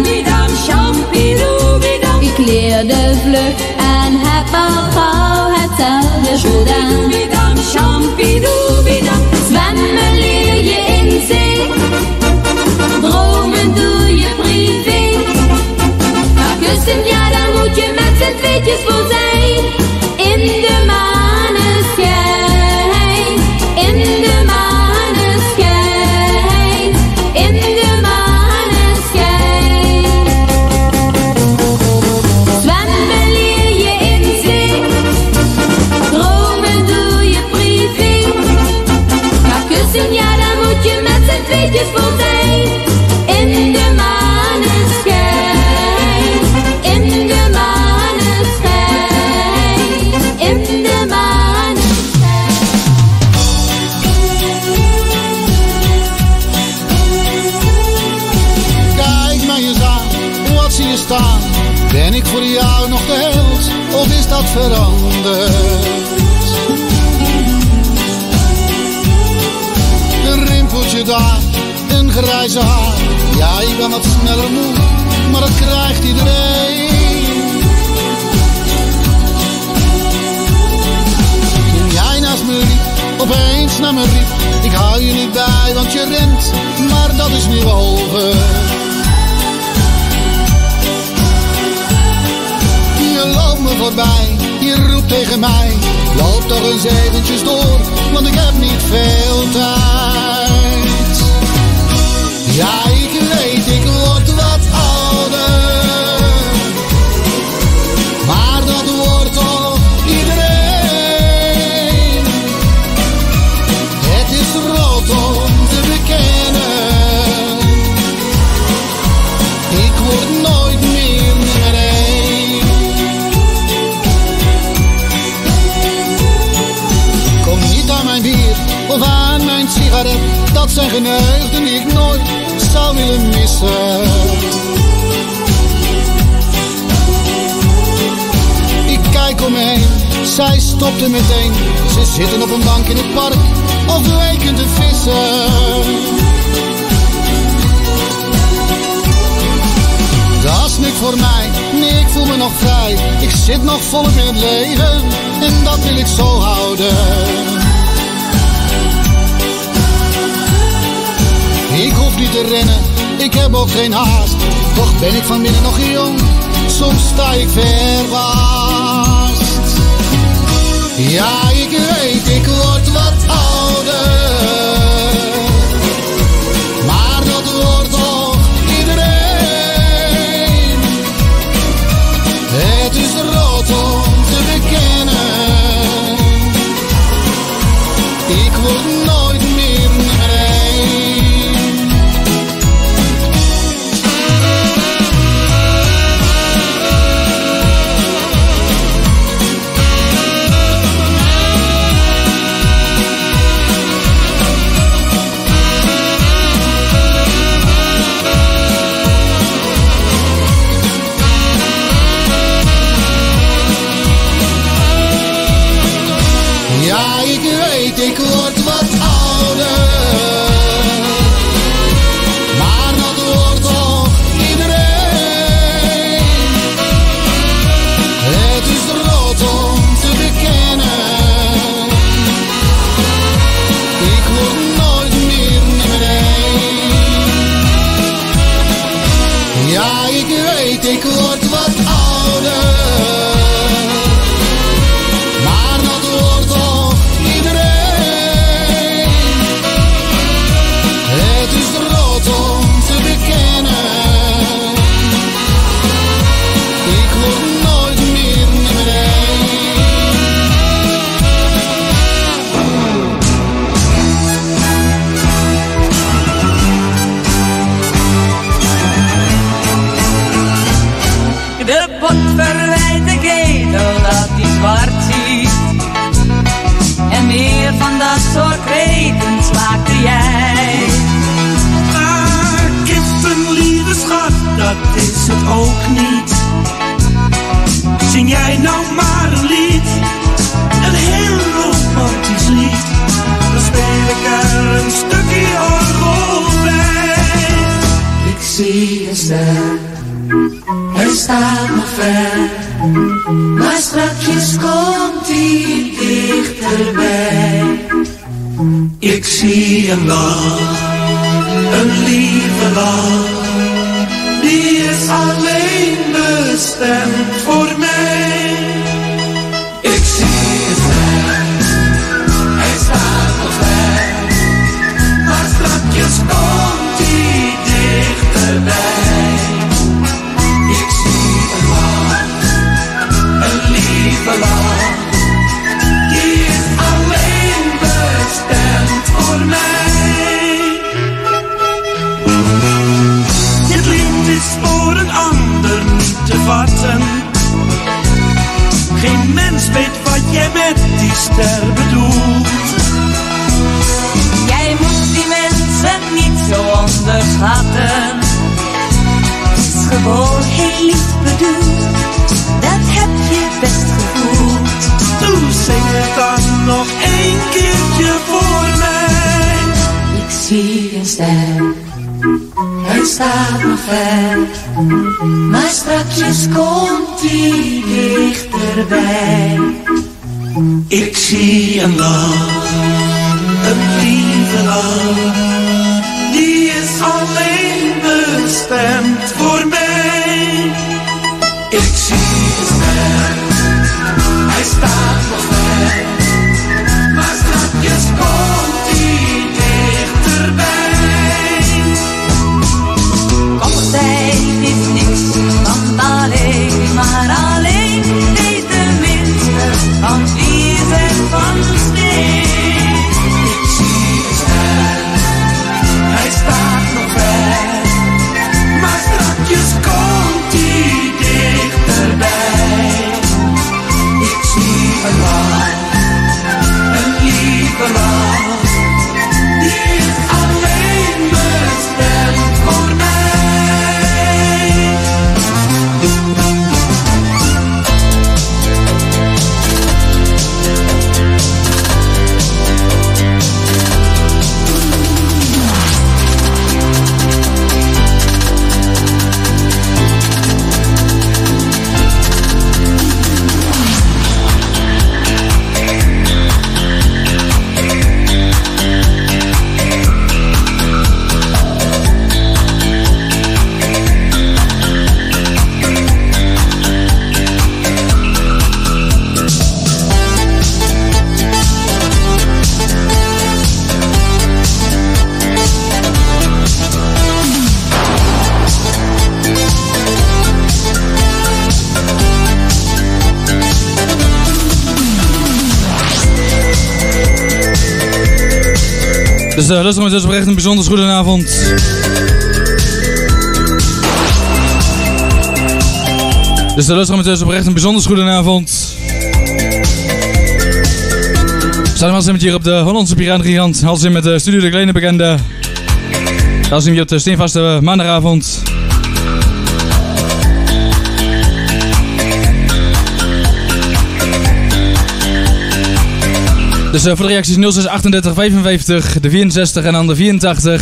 Speaker 4: Ik leerde vlug en heb al gauw hetzelfde gedaan. Zwemmen leer je in zee, dromen doe je privé. Maar kussen, ja daar moet je met z'n tweetjes voor zijn, in de maneschijn, in de maneschijn, in de maneschijn. Zwemmen leer je in zee, dromen doe je privé. Maar kussen, ja daar moet je met z'n tweetjes voor zijn, in de maneschijn, in de maneschijn, in de maneschijn.
Speaker 10: Kijk mij eens aan, wat zie je staan? Ben ik voor jou nog de held, of is dat veranderd? Een rimpeltje daar, een grijze haar. Ja, je kan wat sneller moe, maar dat krijgt iedereen. Toen jij naast me liep, opeens naar me riep, ik hou je niet bij, want je rent, maar dat is nu over. Je loopt me voorbij, je roept tegen mij, loop toch eens eventjes door, want ik heb niet veel tijd. Ja, ik weet, ik word wat ouder, maar dat wordt toch iedereen. Het is rot om te bekennen, ik word nooit meer nummer 1. Kom niet aan mijn bier of aan mijn sigaret, dat zijn geneugden die ik nooit zou willen missen. Ik kijk om me heen, zij stopte meteen. Ze zitten op een bank in het park, afwijkend te vissen. Dat is niks voor mij, Nee, ik voel me nog vrij. Ik zit nog volop in het leven en dat wil ik zo houden. Ik hoef niet te rennen, ik heb ook geen haast. Toch ben ik van binnen nog jong, soms sta ik verbaasd. Ja, ik weet, ik word wat ouder. Maar dat wordt toch iedereen. Het is rot om te bekennen. Ik word nooit meer nummer 1. Ja, ik weet, ik word wat ouder. Maar dat wordt toch iedereen. Het is rot om te bekennen. Ik word nooit meer nummer 1. Ja, ik weet, ik word wat ouder. Maar dat wordt toch iedereen. Het is rot om te bekennen. Ik word nooit meer nummer 1.
Speaker 2: De pot verwijt de ketel dat die zwart ziet. En meer van dat soort kreten smaakte jij.
Speaker 11: Maar kippen, lieve schat, dat is het ook niet. Zing jij nou maar een lied, een heel romantisch lied. Dan speel ik er een stukje orgel bij. Ik zie een ster, hij staat nog ver, maar strakjes komt hij dichterbij. Ik zie een lach, een lieve lach, die is alleen bestemd voor mij. Ik zie een ster, hij staat nog ver, maar strakjes komt hij dichterbij. Die is alleen bestemd voor mij. Dit lied is voor een ander niet te vatten. Geen mens weet wat jij met die ster bedoelt.
Speaker 2: Jij moet die mensen niet zo onderschatten. Het is gewoon heel lief bedoeld. Dat heb je best gevoeld.
Speaker 11: Doe, zing het dan nog een keertje voor mij.
Speaker 2: Ik zie een ster, hij staat nog ver, maar strakjes komt hij dichterbij.
Speaker 11: Ik zie een lach, een lieve lach, die is alleen bestemd voor mij. Ik zie een ster, hij staat nog ver, maar strakjes komt hij dichterbij.
Speaker 2: Kom, zij is niks, want alleen, maar alleen weet de minste van wie ze van steen.
Speaker 11: Ik zie een ster, hij staat nog ver, maar strakjes
Speaker 1: Dus luisteraars, het is oprecht een bijzonder goede avond. Dus luisteraars, het is oprecht een bijzonder goede avond. We staan maar eens hier op de Hollandse Piratengigant. Als in met de Studio de Kleine Bekende. Daar zien we op de steenvaste maandagavond. Dus voor de reacties 06 38 55, de 64 en dan de 84.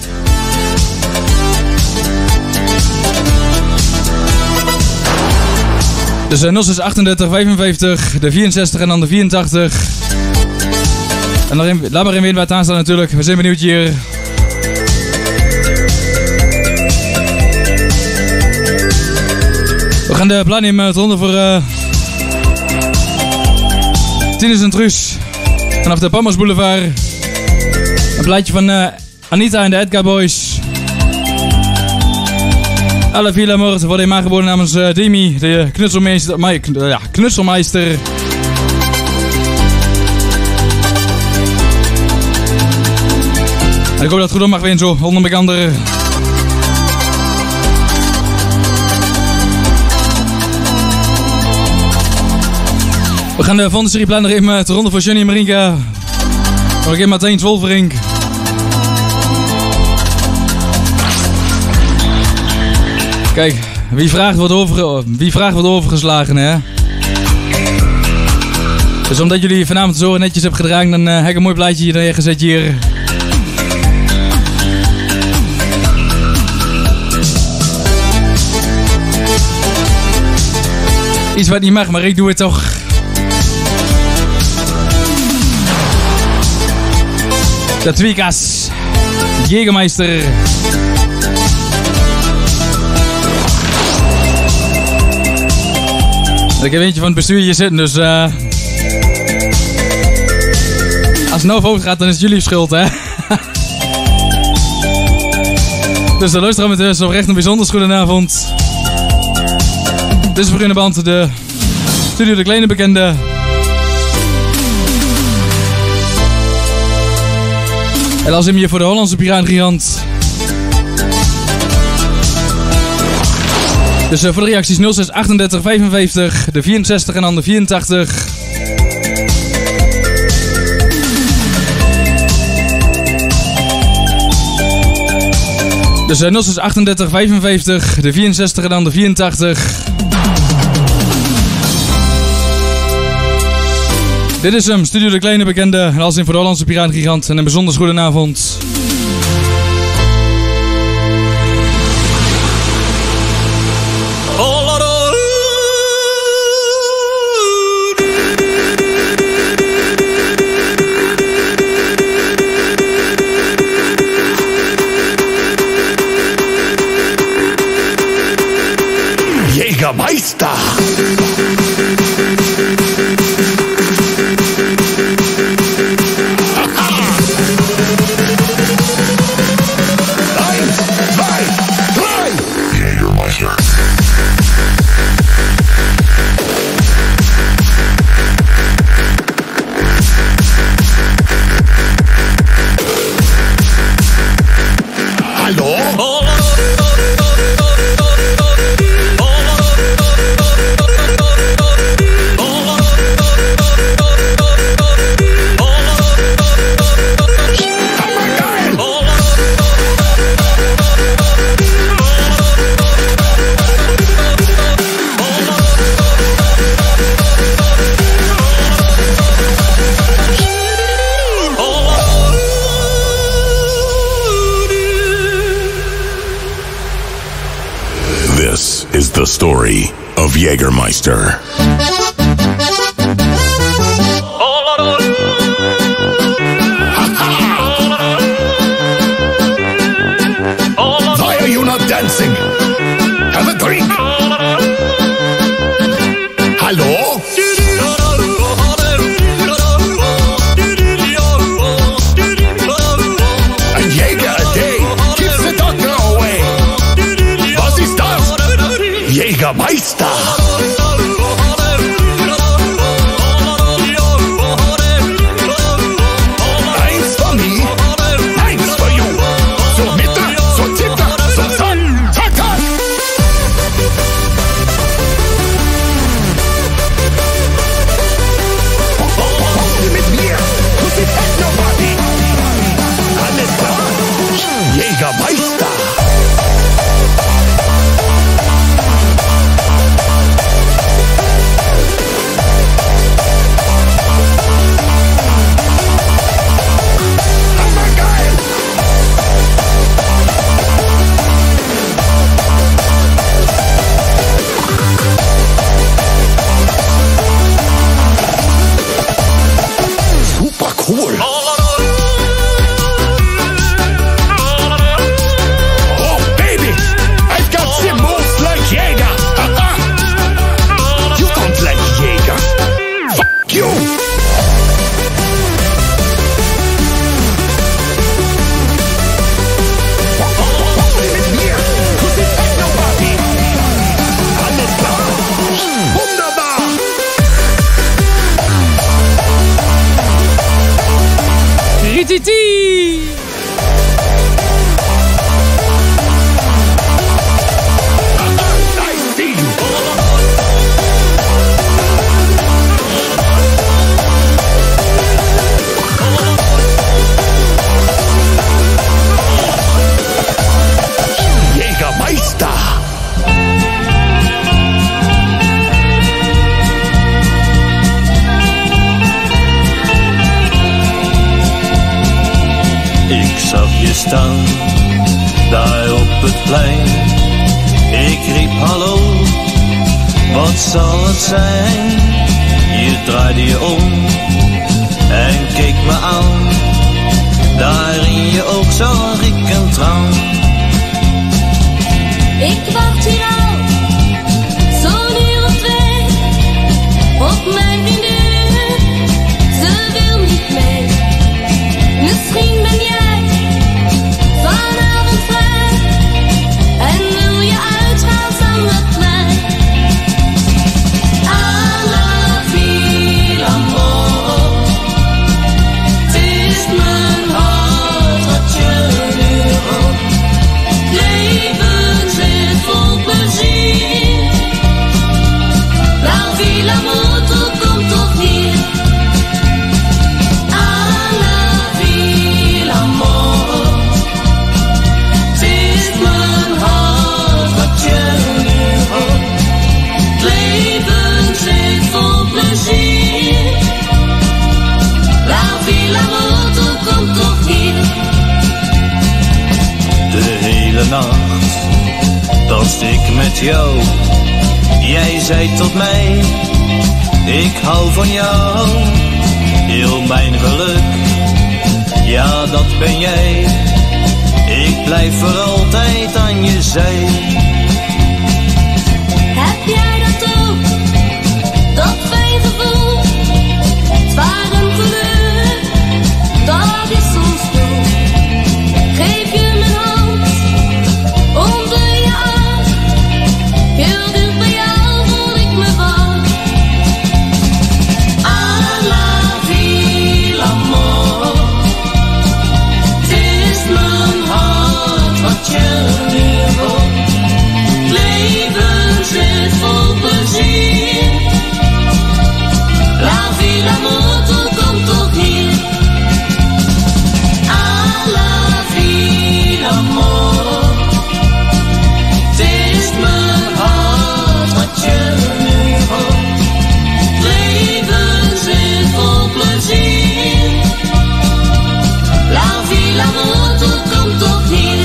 Speaker 1: Dus 06 38 55, de 64 en dan de 84. En dan laat maar in weten waar het aan staat natuurlijk. We zijn benieuwd hier. We gaan de plan nemen ronde voor Tinus en Truus. Vanaf de Palmas Boulevard. Een plaatje van Anita en de Edgar Boys. Alle Villa Mort worden in aangeboden namens Demi, de knutselmeister. En ik hoop dat het goed om mag weer zo, onder elkaar. We gaan de volgende serie plannen nog even te ronden voor Johnny en Marinka. Nog even Martijn Zwolverink. Kijk, wie vraagt wordt overgeslagen, hè? Dus omdat jullie vanavond zo netjes hebben gedragen, dan heb ik een mooi plaatje hier neergezet hier. Iets wat niet mag, maar ik doe het toch. De Tweekas. Jägermeister. Ik heb eentje van het bestuur hier zitten, dus als het nou fout gaat, dan is het jullie schuld, hè. Dus de luisteraar met is oprecht een bijzonder goede avond. Dit is voor in de band de Studio de Kleine Bekende. En als hem hier voor de Hollandse Piratengigant. Dus voor de reacties 06 38 55, de 64 en dan de 84. Dus 06 38 55, de 64 en dan de 84. Dit is hem, Studio de Kleine Bekende. En als in voor de Hollandse Piratengigant. En een bijzonder goede avond.
Speaker 12: Jägermeister! The story of Jägermeister. Why are you not dancing? Have a drink. Hallo? A Jäger a day keeps the doctor away. Was ist das? Jägermeister!
Speaker 13: staan, daar op het plein. Ik riep hallo, wat zal het zijn? Je draaide je om en keek me aan. Daar in je oog zag ik een traan.
Speaker 4: Ik wacht hier al zo'n uur of 2 op mijn vriendin. Ze wil niet mee. Misschien ben jij vanavond vrij en wil je uitgaan samen met mij. À la vie, l'amour. Het is mijn hart wat je nu hoort. Leven zit vol plezier. La vie, l'amour, toe komt toch hier. À la vie, l'amour. Het is mijn hart wat je nu hoort. Leven zit vol plezier. La vie, l'amour, toe komt toch hier.
Speaker 13: De hele nacht danste ik met jou. Jij zei tot mij, ik hou van jou. Heel mijn geluk, ja dat ben jij. Ik blijf voor altijd aan je zij.
Speaker 4: Heb jij dat ook? Dat fijn gevoel? Het ware geluk, dat is ons doel. Geef je mijn hand, onder je arm. Heel dicht bij jou voel ik me warm. À la vie, l'amour. Het is mijn hart wat je nu hoort. Leven zit vol plezier. La vie, l'amour, toe komt toch hier. À la vie, l'amour. Het is mijn hart wat je nu hoort. Leven zit vol plezier. La vie, l'amour, toe komt toch hier.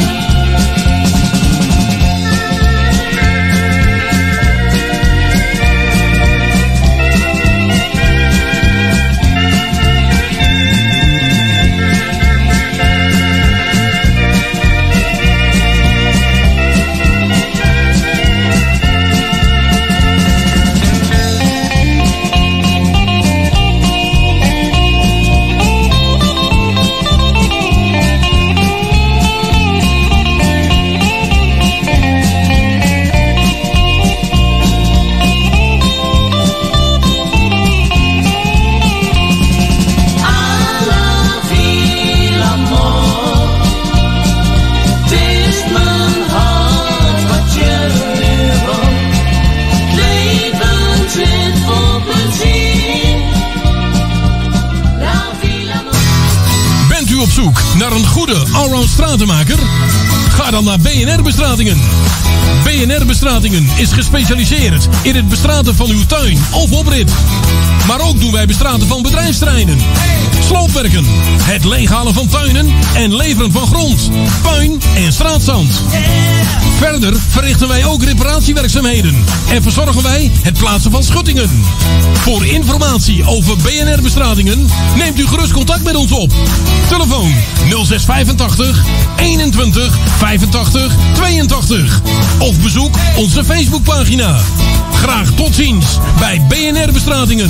Speaker 14: Op zoek naar een goede allround stratenmaker? Ga dan naar BNR Bestratingen. BNR Bestratingen is gespecialiseerd in het bestraten van uw tuin of oprit. Maar ook doen wij bestraten van bedrijfsterreinen, sloopwerken, het leeghalen van tuinen en leveren van grond, puin en straatzand. Verder verrichten wij ook reparatiewerkzaamheden en verzorgen wij het plaatsen van schuttingen. Voor informatie over BNR Bestratingen neemt u gerust contact met ons op. Telefoon 0685 21 85 82 of bezoek onze Facebookpagina. Graag tot ziens bij BNR Bestratingen.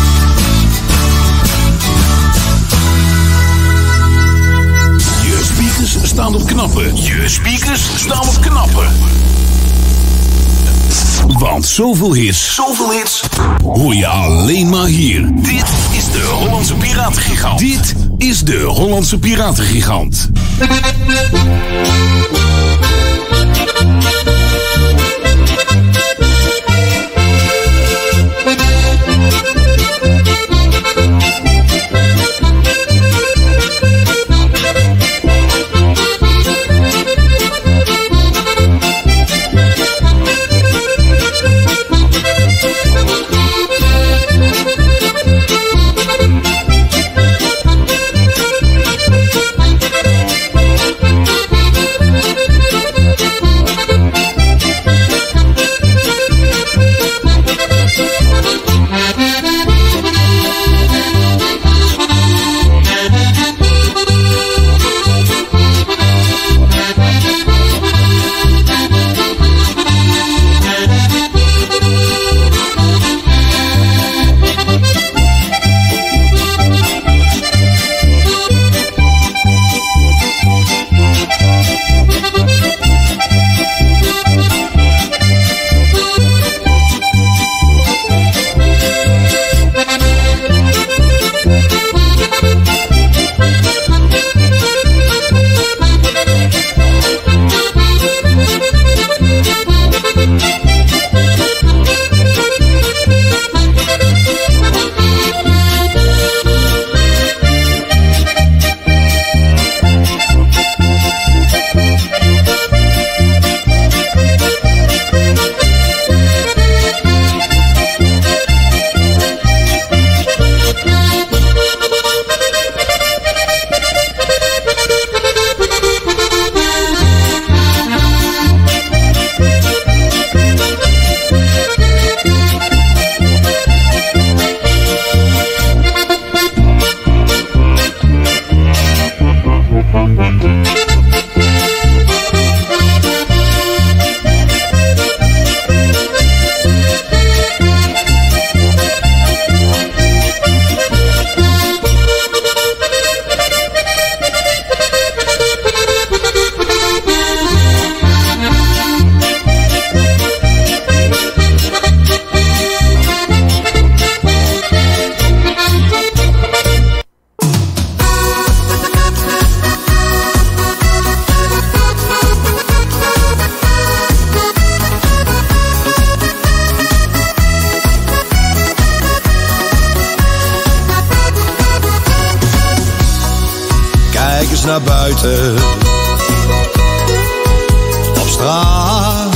Speaker 12: Je speakers staan op knappen. Je speakers staan op knappen. Want zoveel hits hoor je alleen maar hier. Dit is de Hollandse Piratengigant. Dit is de Hollandse Piratengigant.
Speaker 8: naar buiten. Op straat.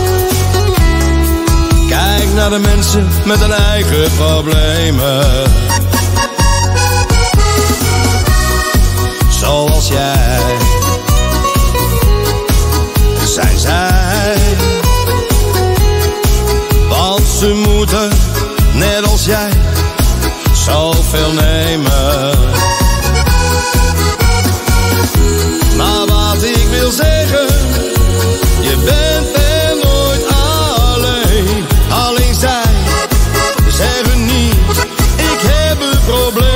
Speaker 8: Kijk naar de mensen met hun eigen problemen. Zoals jij. Zijn zij. Want ze moeten, net als jij, zoveel nemen. Maar wat ik wil zeggen, je bent er nooit alleen. Alleen zij zeggen niet, ik heb een probleem.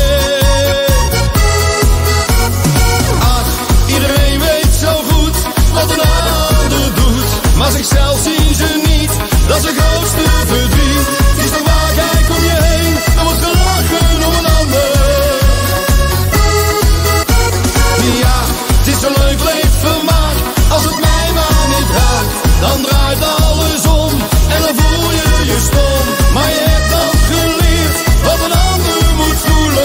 Speaker 8: Ach, iedereen weet zo goed wat een ander doet. Maar zichzelf zien ze niet, dat is het grootste verdriet. Het is toch waar, kijk om je heen, er wordt gelachen om een ander. Ja, het is zo'n leuk leefvermaak, als het mij maar niet raakt. Dan draait alles om, en dan voel je je stom. Maar je hebt dan geleerd, wat een ander moet voelen.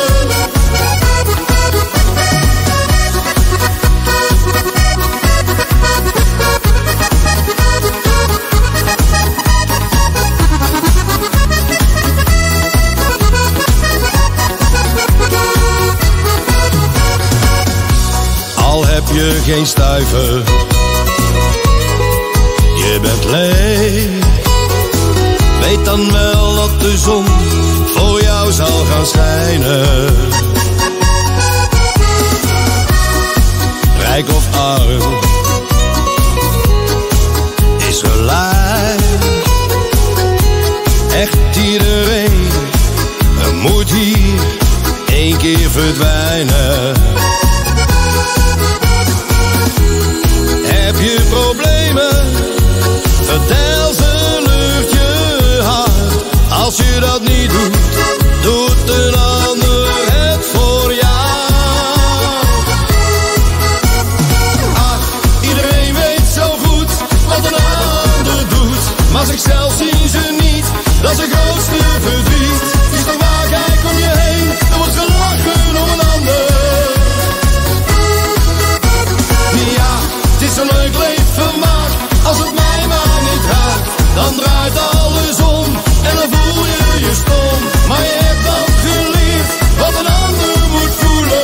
Speaker 8: Al heb je geen stuiver, je bent leeg. Weet dan wel dat de zon voor jou zal gaan schijnen. Rijk of arm is gelijk. Echt iedereen moet hier één keer verdwijnen. Heb je problemen? Vertel ze, lucht je hart. Als je dat niet doet, doet een ander het voor jou. Ach, iedereen weet zo goed wat een ander doet. Maar zichzelf zien ze niet, dat is het grootste verdriet. Het is toch waar, kijk om je heen, er wordt gelachen om een ander. Ja, het is zo'n leuk leefvermaak, als het mij maar niet raakt. Dan draait alles om, en dan voel je je stom. Maar je hebt dan geleerd, wat een ander moet voelen.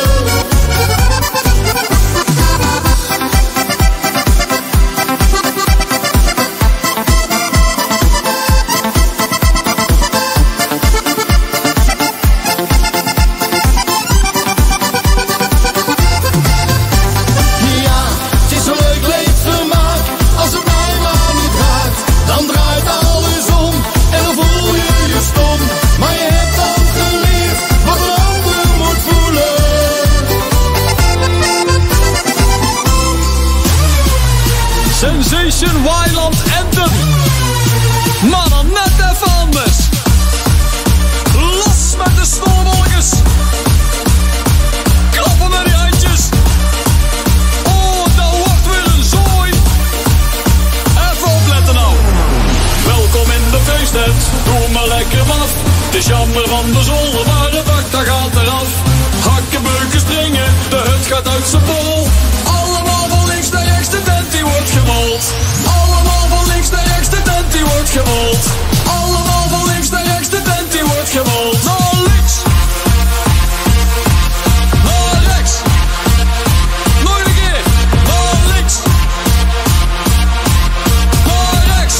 Speaker 1: Sensation Wildland Anthem. Maar dan net even anders. Los met de sneeuwwolkjes. Klappen met die handjes. Oh, dat wordt weer een zooi. Even opletten nou. Welkom in de feestnet. Doe maar lekker af. Het is jammer van de zolder, maar het dak dat gaat eraf. Hakken, beuken, stringen. De hut gaat uit zijn bol. Allemaal van links naar rechts, de tent die wordt gemold. Allemaal van links naar rechts, de tent die wordt gemold. Allemaal van links naar rechts, de tent die wordt gemold. Naar links. Naar rechts. Nog een keer. Naar links. Naar rechts.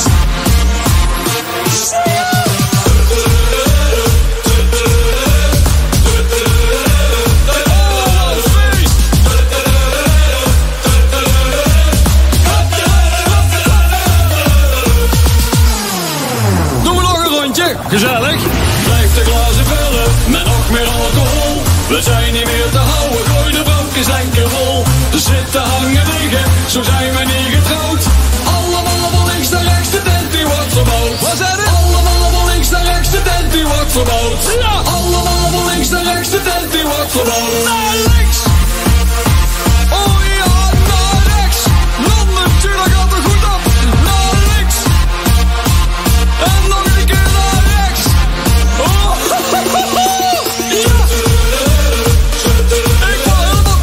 Speaker 1: Gezellig, blijf de glazen vullen met nog meer alcohol. We zijn niet meer te houden, gooi de bankjes lekker vol. Zitten, hangen, liggen, zo zijn we niet getrouwd. Allemaal van links naar rechts, de tent die wordt verbouwd. Wat zei het? Allemaal van links naar rechts, de tent die wordt verbouwd. Ja. Allemaal van links naar rechts, de tent die wordt verbouwd. Naar links! Oh ja, naar rechts! Landertje, dat gaat er goed op. Naar links! En nog een keer naar rechts! Oh, ja! Ik word helemaal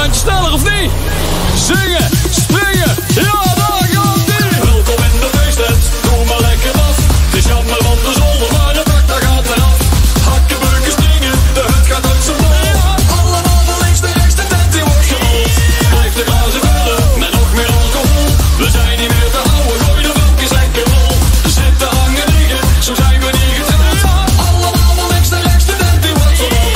Speaker 1: tandje sneller of niet? Zingen, springen, ja daar gaat ie!
Speaker 15: Welkom in de feesttent, doe maar lekker af. Het is jammer van de zolder, maar de dak daar gaat eraf. Hakken, beuken, springen, de hut gaat uit zijn bol. Allemaal van links naar rechts, de tent die wordt gevuld. Blijf de glazen vullen, met nog meer alcohol. We zijn niet meer te houden, gooi de bankjes lekker vol. Zitten, hangen, liggen, zo zijn we niet getrouwd. Allemaal van links naar rechts, de tent die wordt gevuld.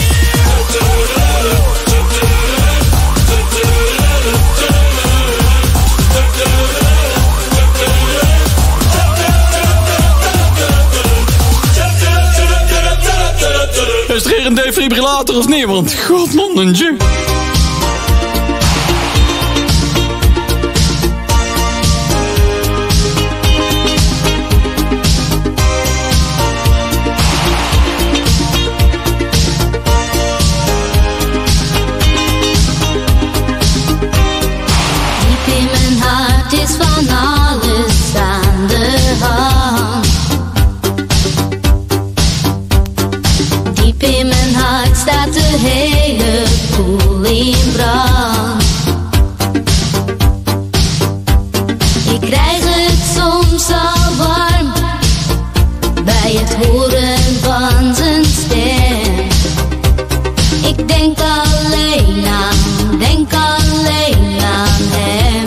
Speaker 1: Is er hier een defibrillator of niet? Want godmannetje.
Speaker 4: Diep in mijn hart is van alles aan de hand. Diep in mijn hart staat de hele boel in brand. Ik krijg het soms al warm bij het horen van zijn stem. Ik denk alleen aan hem.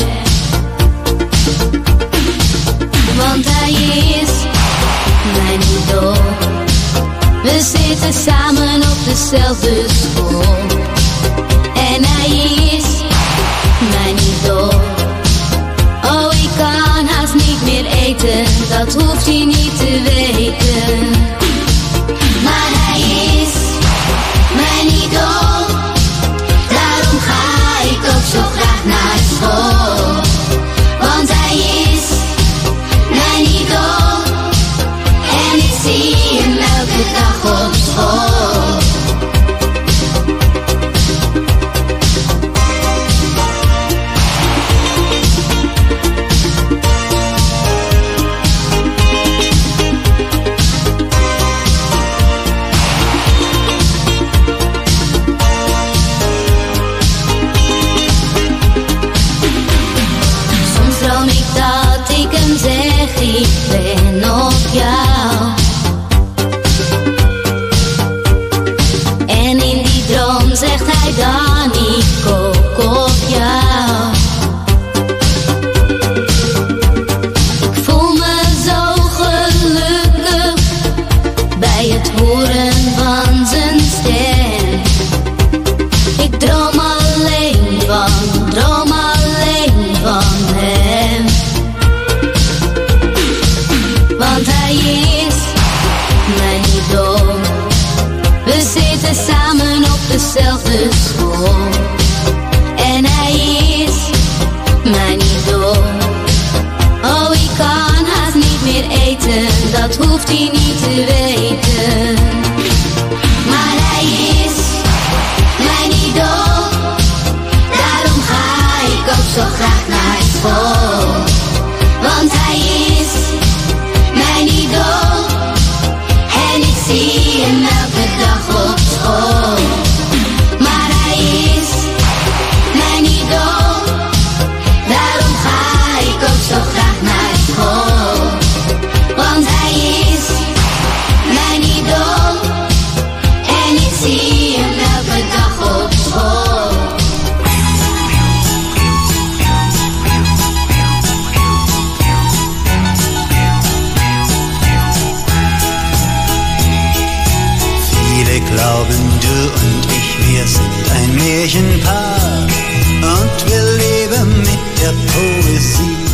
Speaker 4: Want hij is mijn idool. We zitten samen op dezelfde school. En hij is mijn idool. Oh, ik kan haast niet meer eten, dat hoeft hij niet te weten. Maar hij is mijn idool. Daarom ga ik ook zo graag naar school. Want hij is mijn idool. En ik zie hem elke dag op school. Soms droom ik dat ik hem zeg, ik ben op jou. En in die droom zegt hij dan, ik kook op jou. Ik voel me zo gelukkig bij het horen van zijn stem. Ik droom alleen van hem. Want hij is mijn idool. We zitten samen op dezelfde school. En hij is mijn idool. Oh, ik kan haast niet meer eten, dat hoeft hij niet te weten. Maar hij is mijn idool. Daarom ga ik ook zo graag naar school. Want hij is mijn idool. En ik zie hem elke dag op school. Maar hij is mijn idool. Daarom ga ik ook zo graag naar school. Want hij is mijn idool. En ik zie hem elke dag op school.
Speaker 16: Viele glauben, du und ich, wir sind ein Märchenpaar und wir leben mit der Poesie.